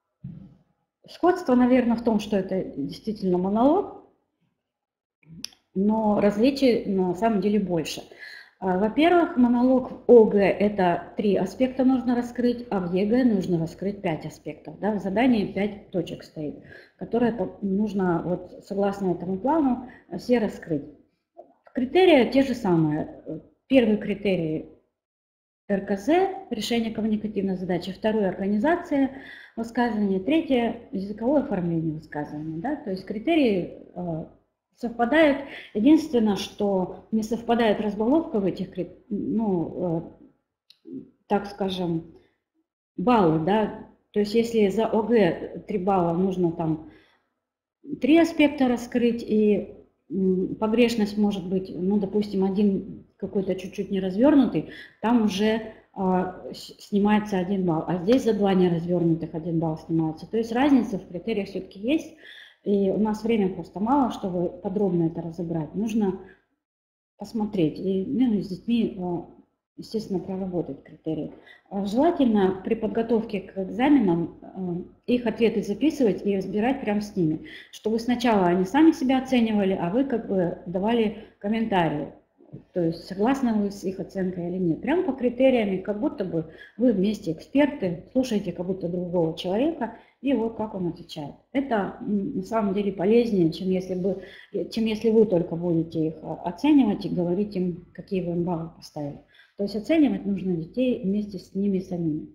Сходство, наверное, в том, что это действительно монолог. но различий на самом деле больше. Во-первых, монолог в ОГЭ – это 3 аспекта нужно раскрыть, а в ЕГЭ нужно раскрыть 5 аспектов. Да? В задании 5 точек стоит, которые нужно, вот, согласно этому плану, все раскрыть. Критерии те же самые. Первый критерий – РКЗ, решение коммуникативной задачи. Второй – организация высказывания. Третье – языковое оформление высказывания. Да? То есть критерии совпадают. Единственное, что не совпадает разбаловка в этих, ну, так скажем, баллы. Да? То есть если за ОГЭ 3 балла нужно там 3 аспекта раскрыть, и погрешность может быть, ну, допустим, один какой-то чуть-чуть неразвернутый, там уже снимается 1 балл. А здесь за 2 неразвернутых 1 балл снимается. То есть разница в критериях все-таки есть. И у нас времени просто мало, чтобы подробно это разобрать. Нужно посмотреть и, ну, с детьми, естественно, проработать критерии. Желательно при подготовке к экзаменам их ответы записывать и разбирать прямо с ними, чтобы сначала они сами себя оценивали, а вы как бы давали комментарии. То есть согласны вы с их оценкой или нет. Прямо по критериям, как будто бы вы вместе эксперты, слушаете как будто другого человека, и вот как он отвечает. Это на самом деле полезнее, чем если вы только будете их оценивать и говорить им, какие вы им баллы поставили. То есть оценивать нужно детей вместе с ними самими.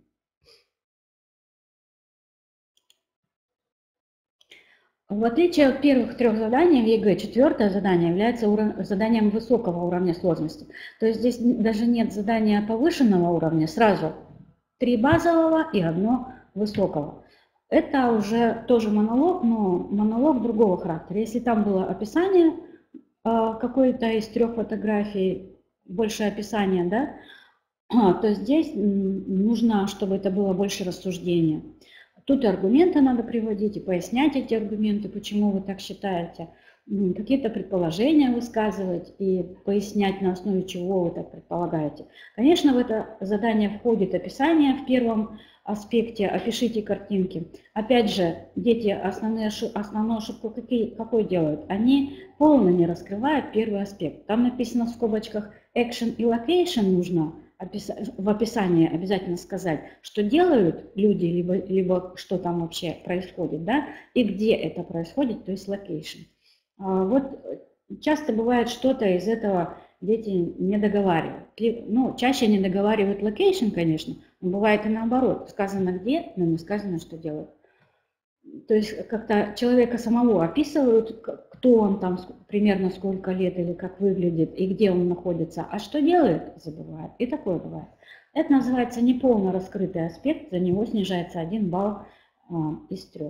В отличие от первых 3 заданий в ЕГЭ, 4-е задание является заданием высокого уровня сложности. То есть здесь даже нет задания повышенного уровня, сразу 3 базового и 1 высокого. Это уже тоже монолог, но монолог другого характера. Если там было описание какой-то из 3 фотографий, больше описания, да, то здесь нужно, чтобы это было больше рассуждения. Тут и аргументы надо приводить, и пояснять эти аргументы, почему вы так считаете, какие-то предположения высказывать и пояснять, на основе чего вы так предполагаете. Конечно, в это задание входит описание в первом аспекте, опишите картинки. Опять же, дети основную ошибку какой делают? Они полно не раскрывают первый аспект. Там написано в скобочках action и location нужно в описании обязательно сказать, что делают люди, либо что там вообще происходит, да, и где это происходит, то есть location. Вот часто бывает что-то из этого дети не договаривают. Ну, чаще не договаривают location, конечно, но бывает и наоборот. Сказано где, но не сказано, что делают. То есть как-то человека самого описывают, кто он там, примерно сколько лет или как выглядит, и где он находится, а что делает, забывают. И такое бывает. Это называется неполно раскрытый аспект, за него снижается 1 балл из 3.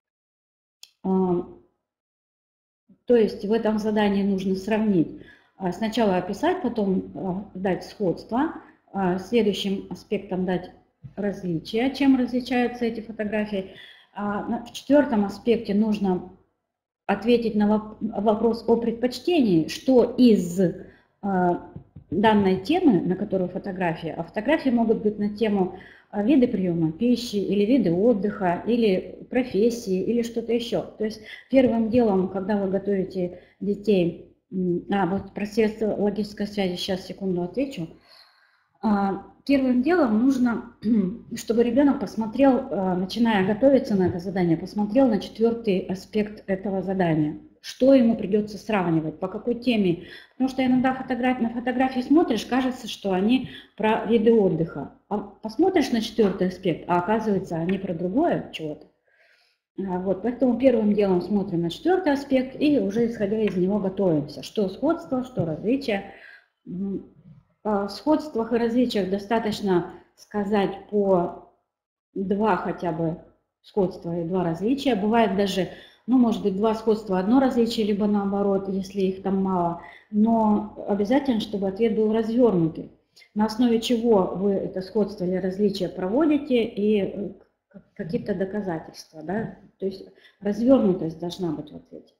То есть в этом задании нужно сравнить, сначала описать, потом дать сходство, следующим аспектом дать различия, чем различаются эти фотографии. В 4-м аспекте нужно ответить на вопрос о предпочтении, что из данной темы, на которую фотография, а фотографии могут быть на тему виды приема пищи, или виды отдыха, или профессии, или что-то еще. То есть первым делом, когда вы готовите детей, вот про средства логической связи сейчас секунду отвечу. Первым делом нужно, чтобы ребенок посмотрел, начиная готовиться на это задание, посмотрел на 4-й аспект этого задания. Что ему придется сравнивать, по какой теме. Потому что иногда на фотографии смотришь, кажется, что они про виды отдыха. А посмотришь на 4-й аспект, а оказывается, они про другое чего-то. Вот, поэтому первым делом смотрим на 4-й аспект и уже исходя из него готовимся. Что сходство, что различия. В сходствах и различиях достаточно сказать по 2 хотя бы сходства и 2 различия. Бывает даже, ну, может быть, 2 сходства, 1 различие, либо наоборот, если их там мало. Но обязательно, чтобы ответ был развернутый. На основе чего вы это сходство или различие проводите и какие-то доказательства. Да? То есть развернутость должна быть в ответе.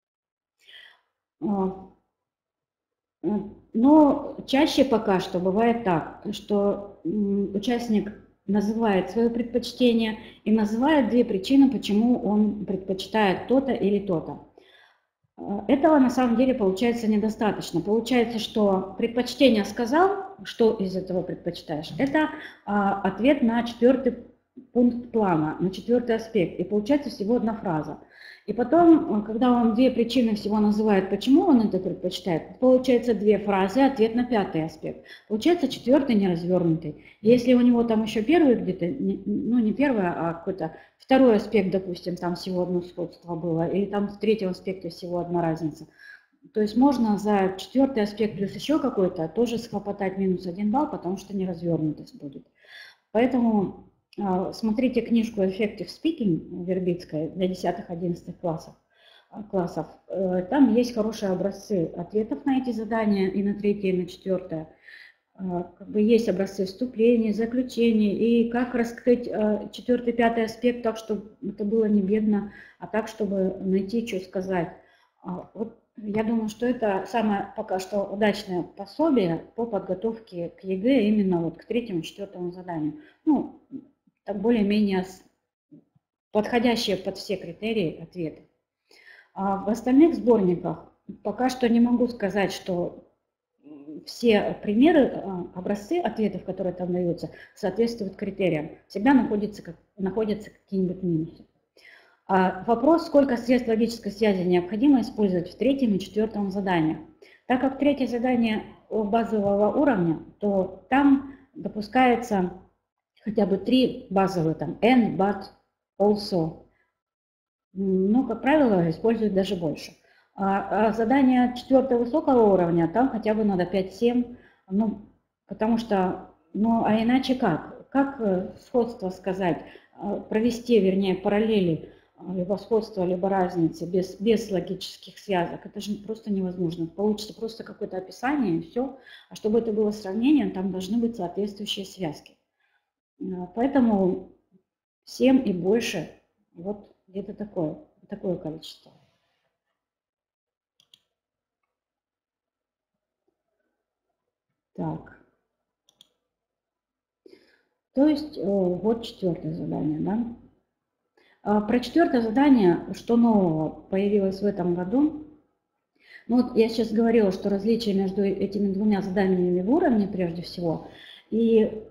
Но чаще пока что бывает так, что участник называет свое предпочтение и называет 2 причины, почему он предпочитает то-то или то-то. Этого на самом деле получается недостаточно. Получается, что предпочтение сказал, что из этого предпочитаешь, это ответ на 4-й пункт плана, на 4-й аспект. И получается всего одна фраза. И потом, когда он 2 причины всего называет, почему он это предпочитает, получается 2 фразы, ответ на 5-й аспект. Получается 4-й неразвернутый. Если у него там еще первый где-то, ну не первый, а какой-то 2-й аспект, допустим, там всего одно сходство было, или там в 3-м аспекте всего одна разница. То есть можно за 4-й аспект плюс еще какой-то тоже схлопотать -1 балл, потому что неразвернутость будет. Поэтому смотрите книжку Effective Speaking Вербицкой для 10-11 классов. Там есть хорошие образцы ответов на эти задания и на 3-е, и на 4-е. Есть образцы вступлений, заключений, и как раскрыть 4-й, 5-й аспект так, чтобы это было не бедно, а так, чтобы найти, что сказать. Вот я думаю, что это самое пока что удачное пособие по подготовке к ЕГЭ именно вот к 3-му, 4-му заданию. Ну, так более-менее подходящие под все критерии ответы. А в остальных сборниках пока что не могу сказать, что все примеры, образцы ответов, которые там даются, соответствуют критериям. Всегда находятся какие-нибудь минусы. Вопрос, сколько средств логической связи необходимо использовать в 3-м и 4-м задании. Так как 3-е задание базового уровня, то там допускается хотя бы 3 базовые, там and, but, also. Но, как правило, используют даже больше. А задание 4-го высокого уровня, там хотя бы надо 5-7, ну, потому что, ну, а иначе как? Как сходство сказать, провести, вернее, параллели, либо сходства, либо разницы без логических связок? Это же просто невозможно. Получится просто какое-то описание и все. А чтобы это было сравнение, там должны быть соответствующие связки. Поэтому 7 и больше, вот где-то такое количество. Так. То есть вот 4-е задание, да? Про 4-е задание, что нового появилось в этом году? Ну вот я сейчас говорила, что различие между этими 2 заданиями в уровне прежде всего, и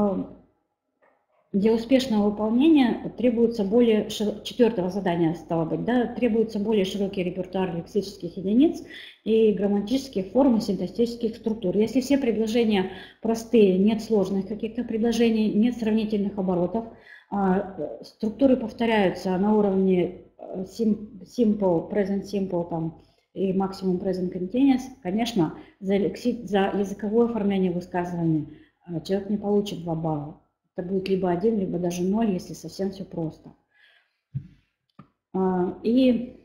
для успешного выполнения требуется более 4-го задания, стало быть, да, требуется более широкий репертуар лексических единиц и грамматических форм и синтаксических структур. Если все предложения простые, нет сложных каких-то предложений, нет сравнительных оборотов, структуры повторяются на уровне simple, present simple там, и maximum present continuous, конечно, за языковое оформление высказывания человек не получит 2 балла. Это будет либо 1, либо даже 0, если совсем все просто. И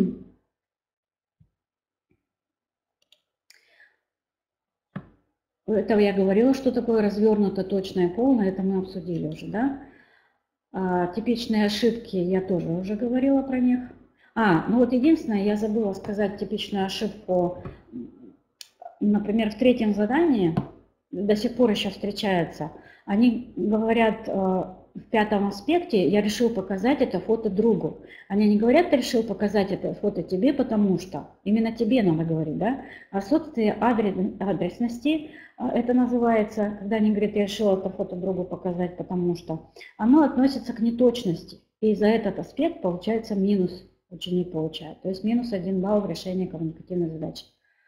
это я говорила, что такое развернуто, точное, полное, это мы обсудили уже, да? Типичные ошибки, я тоже уже говорила про них. Ну вот единственное, я забыла сказать типичную ошибку, например, в 3-м задании, до сих пор еще встречается. Они говорят в 5-м аспекте, я решил показать это фото другу. Они не говорят, ты решил показать это фото тебе, потому что. Именно тебе надо говорить, да? Отсутствие адресности, это называется, когда они говорят, я решил это фото другу показать, потому что. Оно относится к неточности. И за этот аспект получается минус, ученик получает. То есть -1 балл в решении коммуникативной задачи.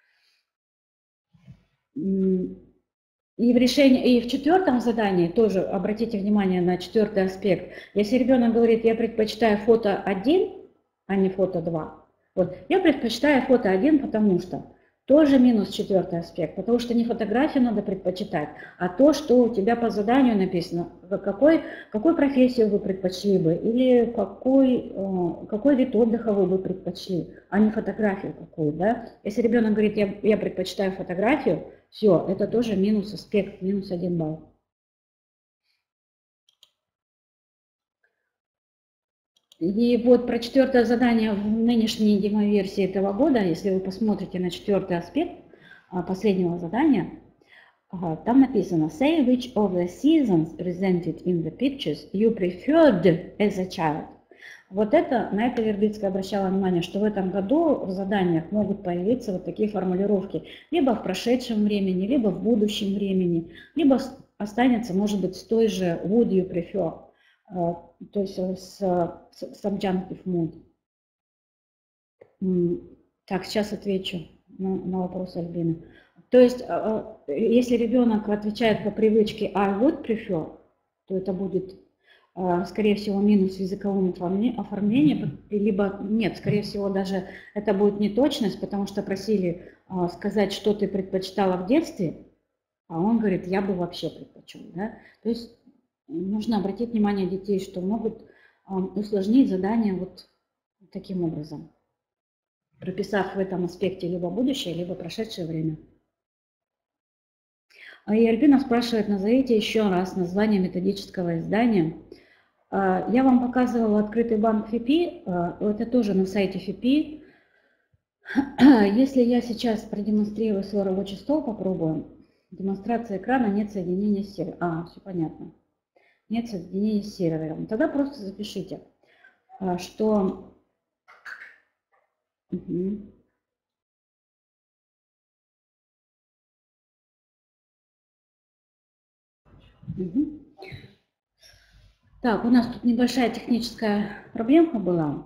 И в 4-м задании тоже обратите внимание на 4-й аспект. Если ребенок говорит, я предпочитаю фото 1, а не фото 2. Вот, я предпочитаю фото 1, потому что тоже минус 4-й аспект, потому что не фотографию надо предпочитать, а то, что у тебя по заданию написано, какую профессию вы предпочли бы, или какой вид отдыха вы бы предпочли, а не фотографию какую, да? Если ребенок говорит, я предпочитаю фотографию, все, это тоже минус аспект, -1 балл. И вот про 4-е задание в нынешней демоверсии этого года, если вы посмотрите на 4-й аспект последнего задания, там написано say which of the seasons presented in the pictures you preferred as a child. Вот это, на это Вербицкая обращала внимание, что в этом году в заданиях могут появиться вот такие формулировки. Либо в прошедшем времени, либо в будущем времени, либо останется, может быть, с той же would you prefer, то есть с subjunctive mood. Так, сейчас отвечу на вопрос Альбины. То есть, если ребенок отвечает по привычке I would prefer, то это будет, скорее всего, минус в языковом оформлении, либо нет, скорее всего, даже это будет неточность, потому что просили сказать, что ты предпочитала в детстве, а он говорит, я бы вообще предпочел. Да? То есть нужно обратить внимание детей, что могут усложнить задание вот таким образом, прописав в этом аспекте либо будущее, либо прошедшее время. И Альбина спрашивает, назовите еще раз название методического издания. Я вам показывала открытый банк ФИПИ, это тоже на сайте ФИПИ. Если я сейчас продемонстрирую свой рабочий стол, попробуем. Демонстрация экрана, нет соединения с сервером. Все понятно. Нет соединения с сервером. Тогда просто запишите, что... Так, у нас тут небольшая техническая проблемка была.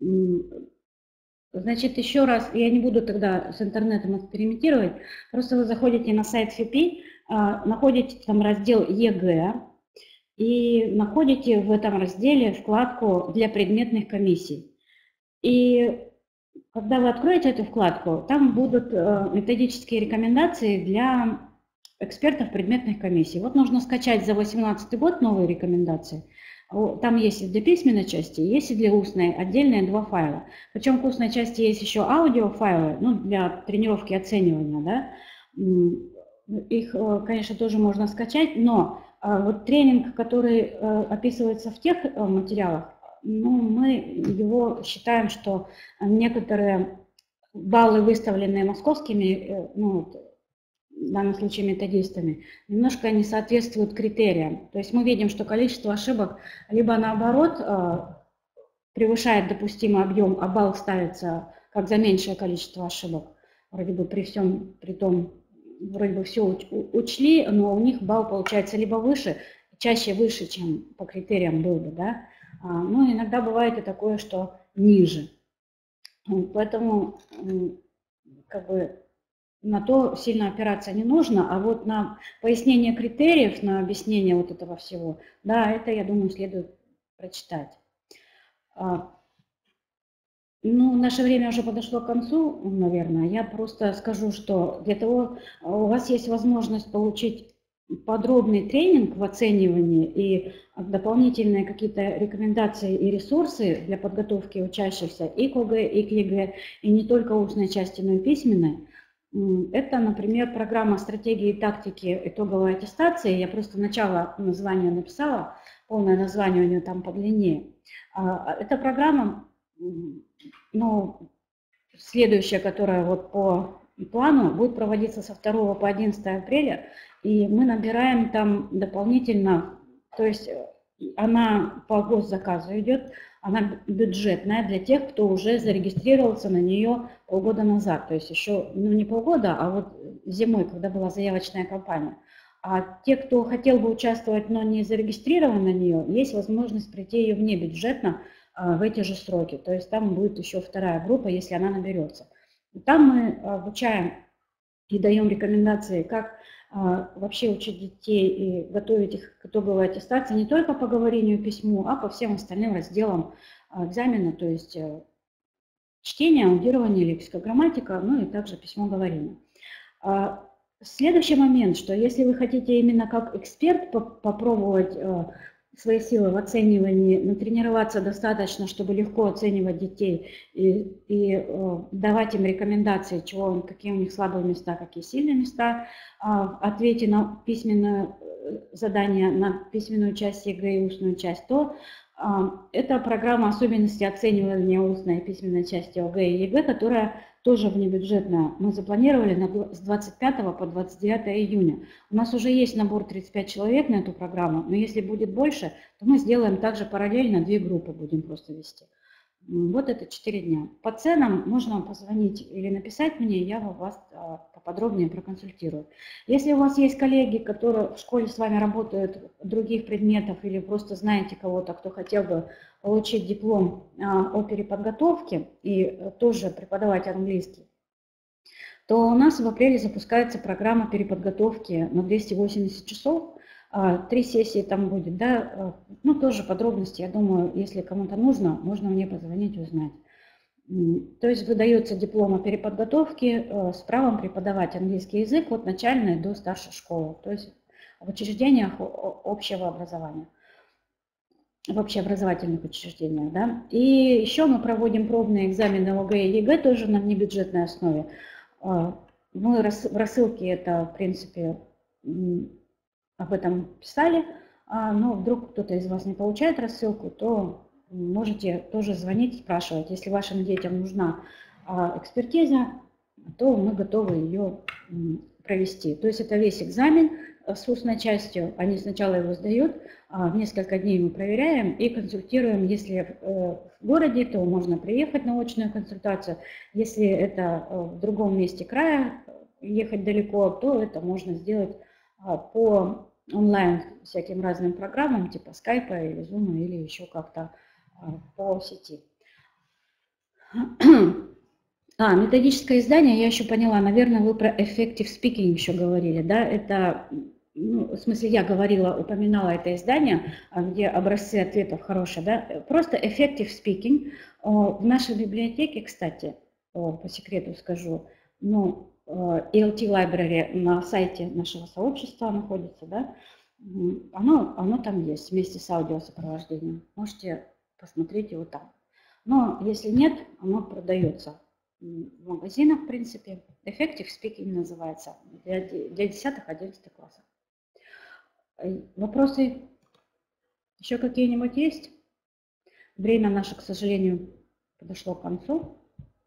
Значит, еще раз, я не буду тогда с интернетом экспериментировать, просто вы заходите на сайт ФИПИ, находите там раздел ЕГЭ и находите в этом разделе вкладку для предметных комиссий. И когда вы откроете эту вкладку, там будут методические рекомендации для экспертов предметных комиссий. Вот нужно скачать за 2018 год новые рекомендации. Там есть и для письменной части, есть и для устной, отдельные 2 файла. Причем к устной части есть еще аудиофайлы, ну, для тренировки оценивания, да. Их, конечно, тоже можно скачать, но вот тренинг, который описывается в тех материалах, ну, мы его считаем, что некоторые баллы, выставленные московскими, ну, в данном случае методистами, немножко не соответствуют критериям. То есть мы видим, что количество ошибок либо наоборот превышает допустимый объем, а балл ставится как за меньшее количество ошибок. Вроде бы при всем, при том, вроде бы все учли, но у них балл получается либо выше, чаще выше, чем по критериям был бы, да. Ну, иногда бывает и такое, что ниже. Поэтому как бы на то сильно опираться не нужно, а вот на пояснение критериев, на объяснение вот этого всего, да, это, я думаю, следует прочитать. Ну, наше время уже подошло к концу, наверное. Я просто скажу, что для того у вас есть возможность получить подробный тренинг в оценивании и дополнительные какие-то рекомендации и ресурсы для подготовки учащихся и к ОГЭ, и к ЕГЭ, и не только устной части, но и письменной. Это, например, программа «Стратегии и тактики итоговой аттестации». Я просто начало названия написала, полное название у нее там подлиннее. Эта программа, ну, следующая, которая вот по плану, будет проводиться со 2 по 11 апреля, и мы набираем там дополнительно, то есть она по госзаказу идет, она бюджетная для тех, кто уже зарегистрировался на нее полгода назад. То есть еще, ну, не полгода, а вот зимой, когда была заявочная кампания. А те, кто хотел бы участвовать, но не зарегистрирован на нее, есть возможность прийти ее внебюджетно в эти же сроки. То есть там будет еще 2-я группа, если она наберется. И там мы обучаем и даем рекомендации, как вообще учить детей и готовить их к итоговой аттестации не только по говорению, письму, а по всем остальным разделам экзамена, то есть чтение, аудирование, лексикограмматика, ну и также письмо-говорение. Следующий момент, что если вы хотите именно как эксперт попробовать свои силы в оценивании, натренироваться достаточно, чтобы легко оценивать детей и давать им рекомендации, какие у них слабые места, какие сильные места, ответьте на письменное задание, на письменную часть ЕГЭ и устную часть, то Это программа особенностей оценивания устной и письменной части ОГЭ и ЕГЭ, которая тоже внебюджетная. Мы запланировали с 25 по 29 июня. У нас уже есть набор 35 человек на эту программу, но если будет больше, то мы сделаем также параллельно 2 группы, будем просто вести. Вот это 4 дня. По ценам можно позвонить или написать мне, я вас поподробнее проконсультирую. Если у вас есть коллеги, которые в школе с вами работают других предметов, или просто знаете кого-то, кто хотел бы получить диплом о переподготовке и тоже преподавать английский, то у нас в апреле запускается программа переподготовки на 280 часов. 3 сессии там будет, да, ну тоже подробности, я думаю, если кому-то нужно, можно мне позвонить, узнать. То есть выдается диплом о переподготовке с правом преподавать английский язык от начальной до старшей школы, то есть в учреждениях общего образования, в общеобразовательных учреждениях, да. И еще мы проводим пробные экзамены ОГЭ и ЕГЭ тоже на внебюджетной основе. Мы в рассылке это, в принципе, об этом писали, но вдруг кто-то из вас не получает рассылку, то можете тоже звонить, спрашивать. Если вашим детям нужна экспертиза, то мы готовы ее провести. То есть это весь экзамен с устной частью. Они сначала его сдают, несколько дней мы проверяем и консультируем. Если в городе, то можно приехать на очную консультацию. Если это в другом месте края, ехать далеко, то это можно сделать по онлайн всяким разным программам, типа скайпа или зума, или еще как-то по сети. Методическое издание, я еще поняла, наверное, вы про Effective Speaking еще говорили, да, это, ну, в смысле, я говорила, упоминала это издание, где образцы ответов хорошие, да, просто Effective Speaking. В нашей библиотеке, кстати, по секрету скажу, ну, ELT Library на сайте нашего сообщества находится, да, оно там есть вместе с аудиосопровождением. Можете посмотреть его там. Но если нет, оно продается в магазинах, в принципе. Effective Speaking называется для 10-11 классов. Вопросы еще какие-нибудь есть? Время наше, к сожалению, подошло к концу.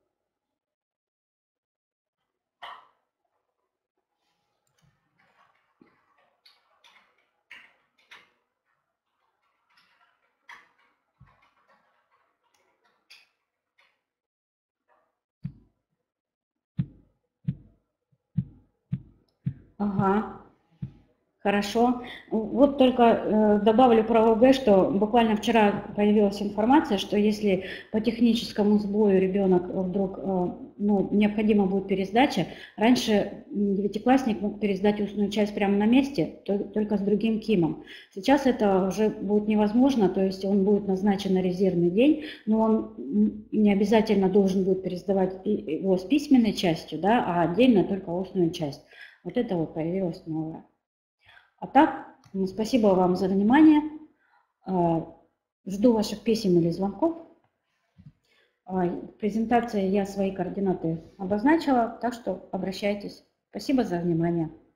Ага, хорошо. Вот только добавлю про ОГЭ, что буквально вчера появилась информация, что если по техническому сбою ребенок вдруг, ну, необходима будет пересдача, раньше девятиклассник мог пересдать устную часть прямо на месте, только с другим КИМом. Сейчас это уже будет невозможно, то есть он будет назначен на резервный день, но он не обязательно должен будет пересдавать его с письменной частью, да, а отдельно только устную часть. Вот это вот появилось новое. А так, спасибо вам за внимание. Жду ваших писем или звонков. В презентации я свои координаты обозначила, так что обращайтесь. Спасибо за внимание.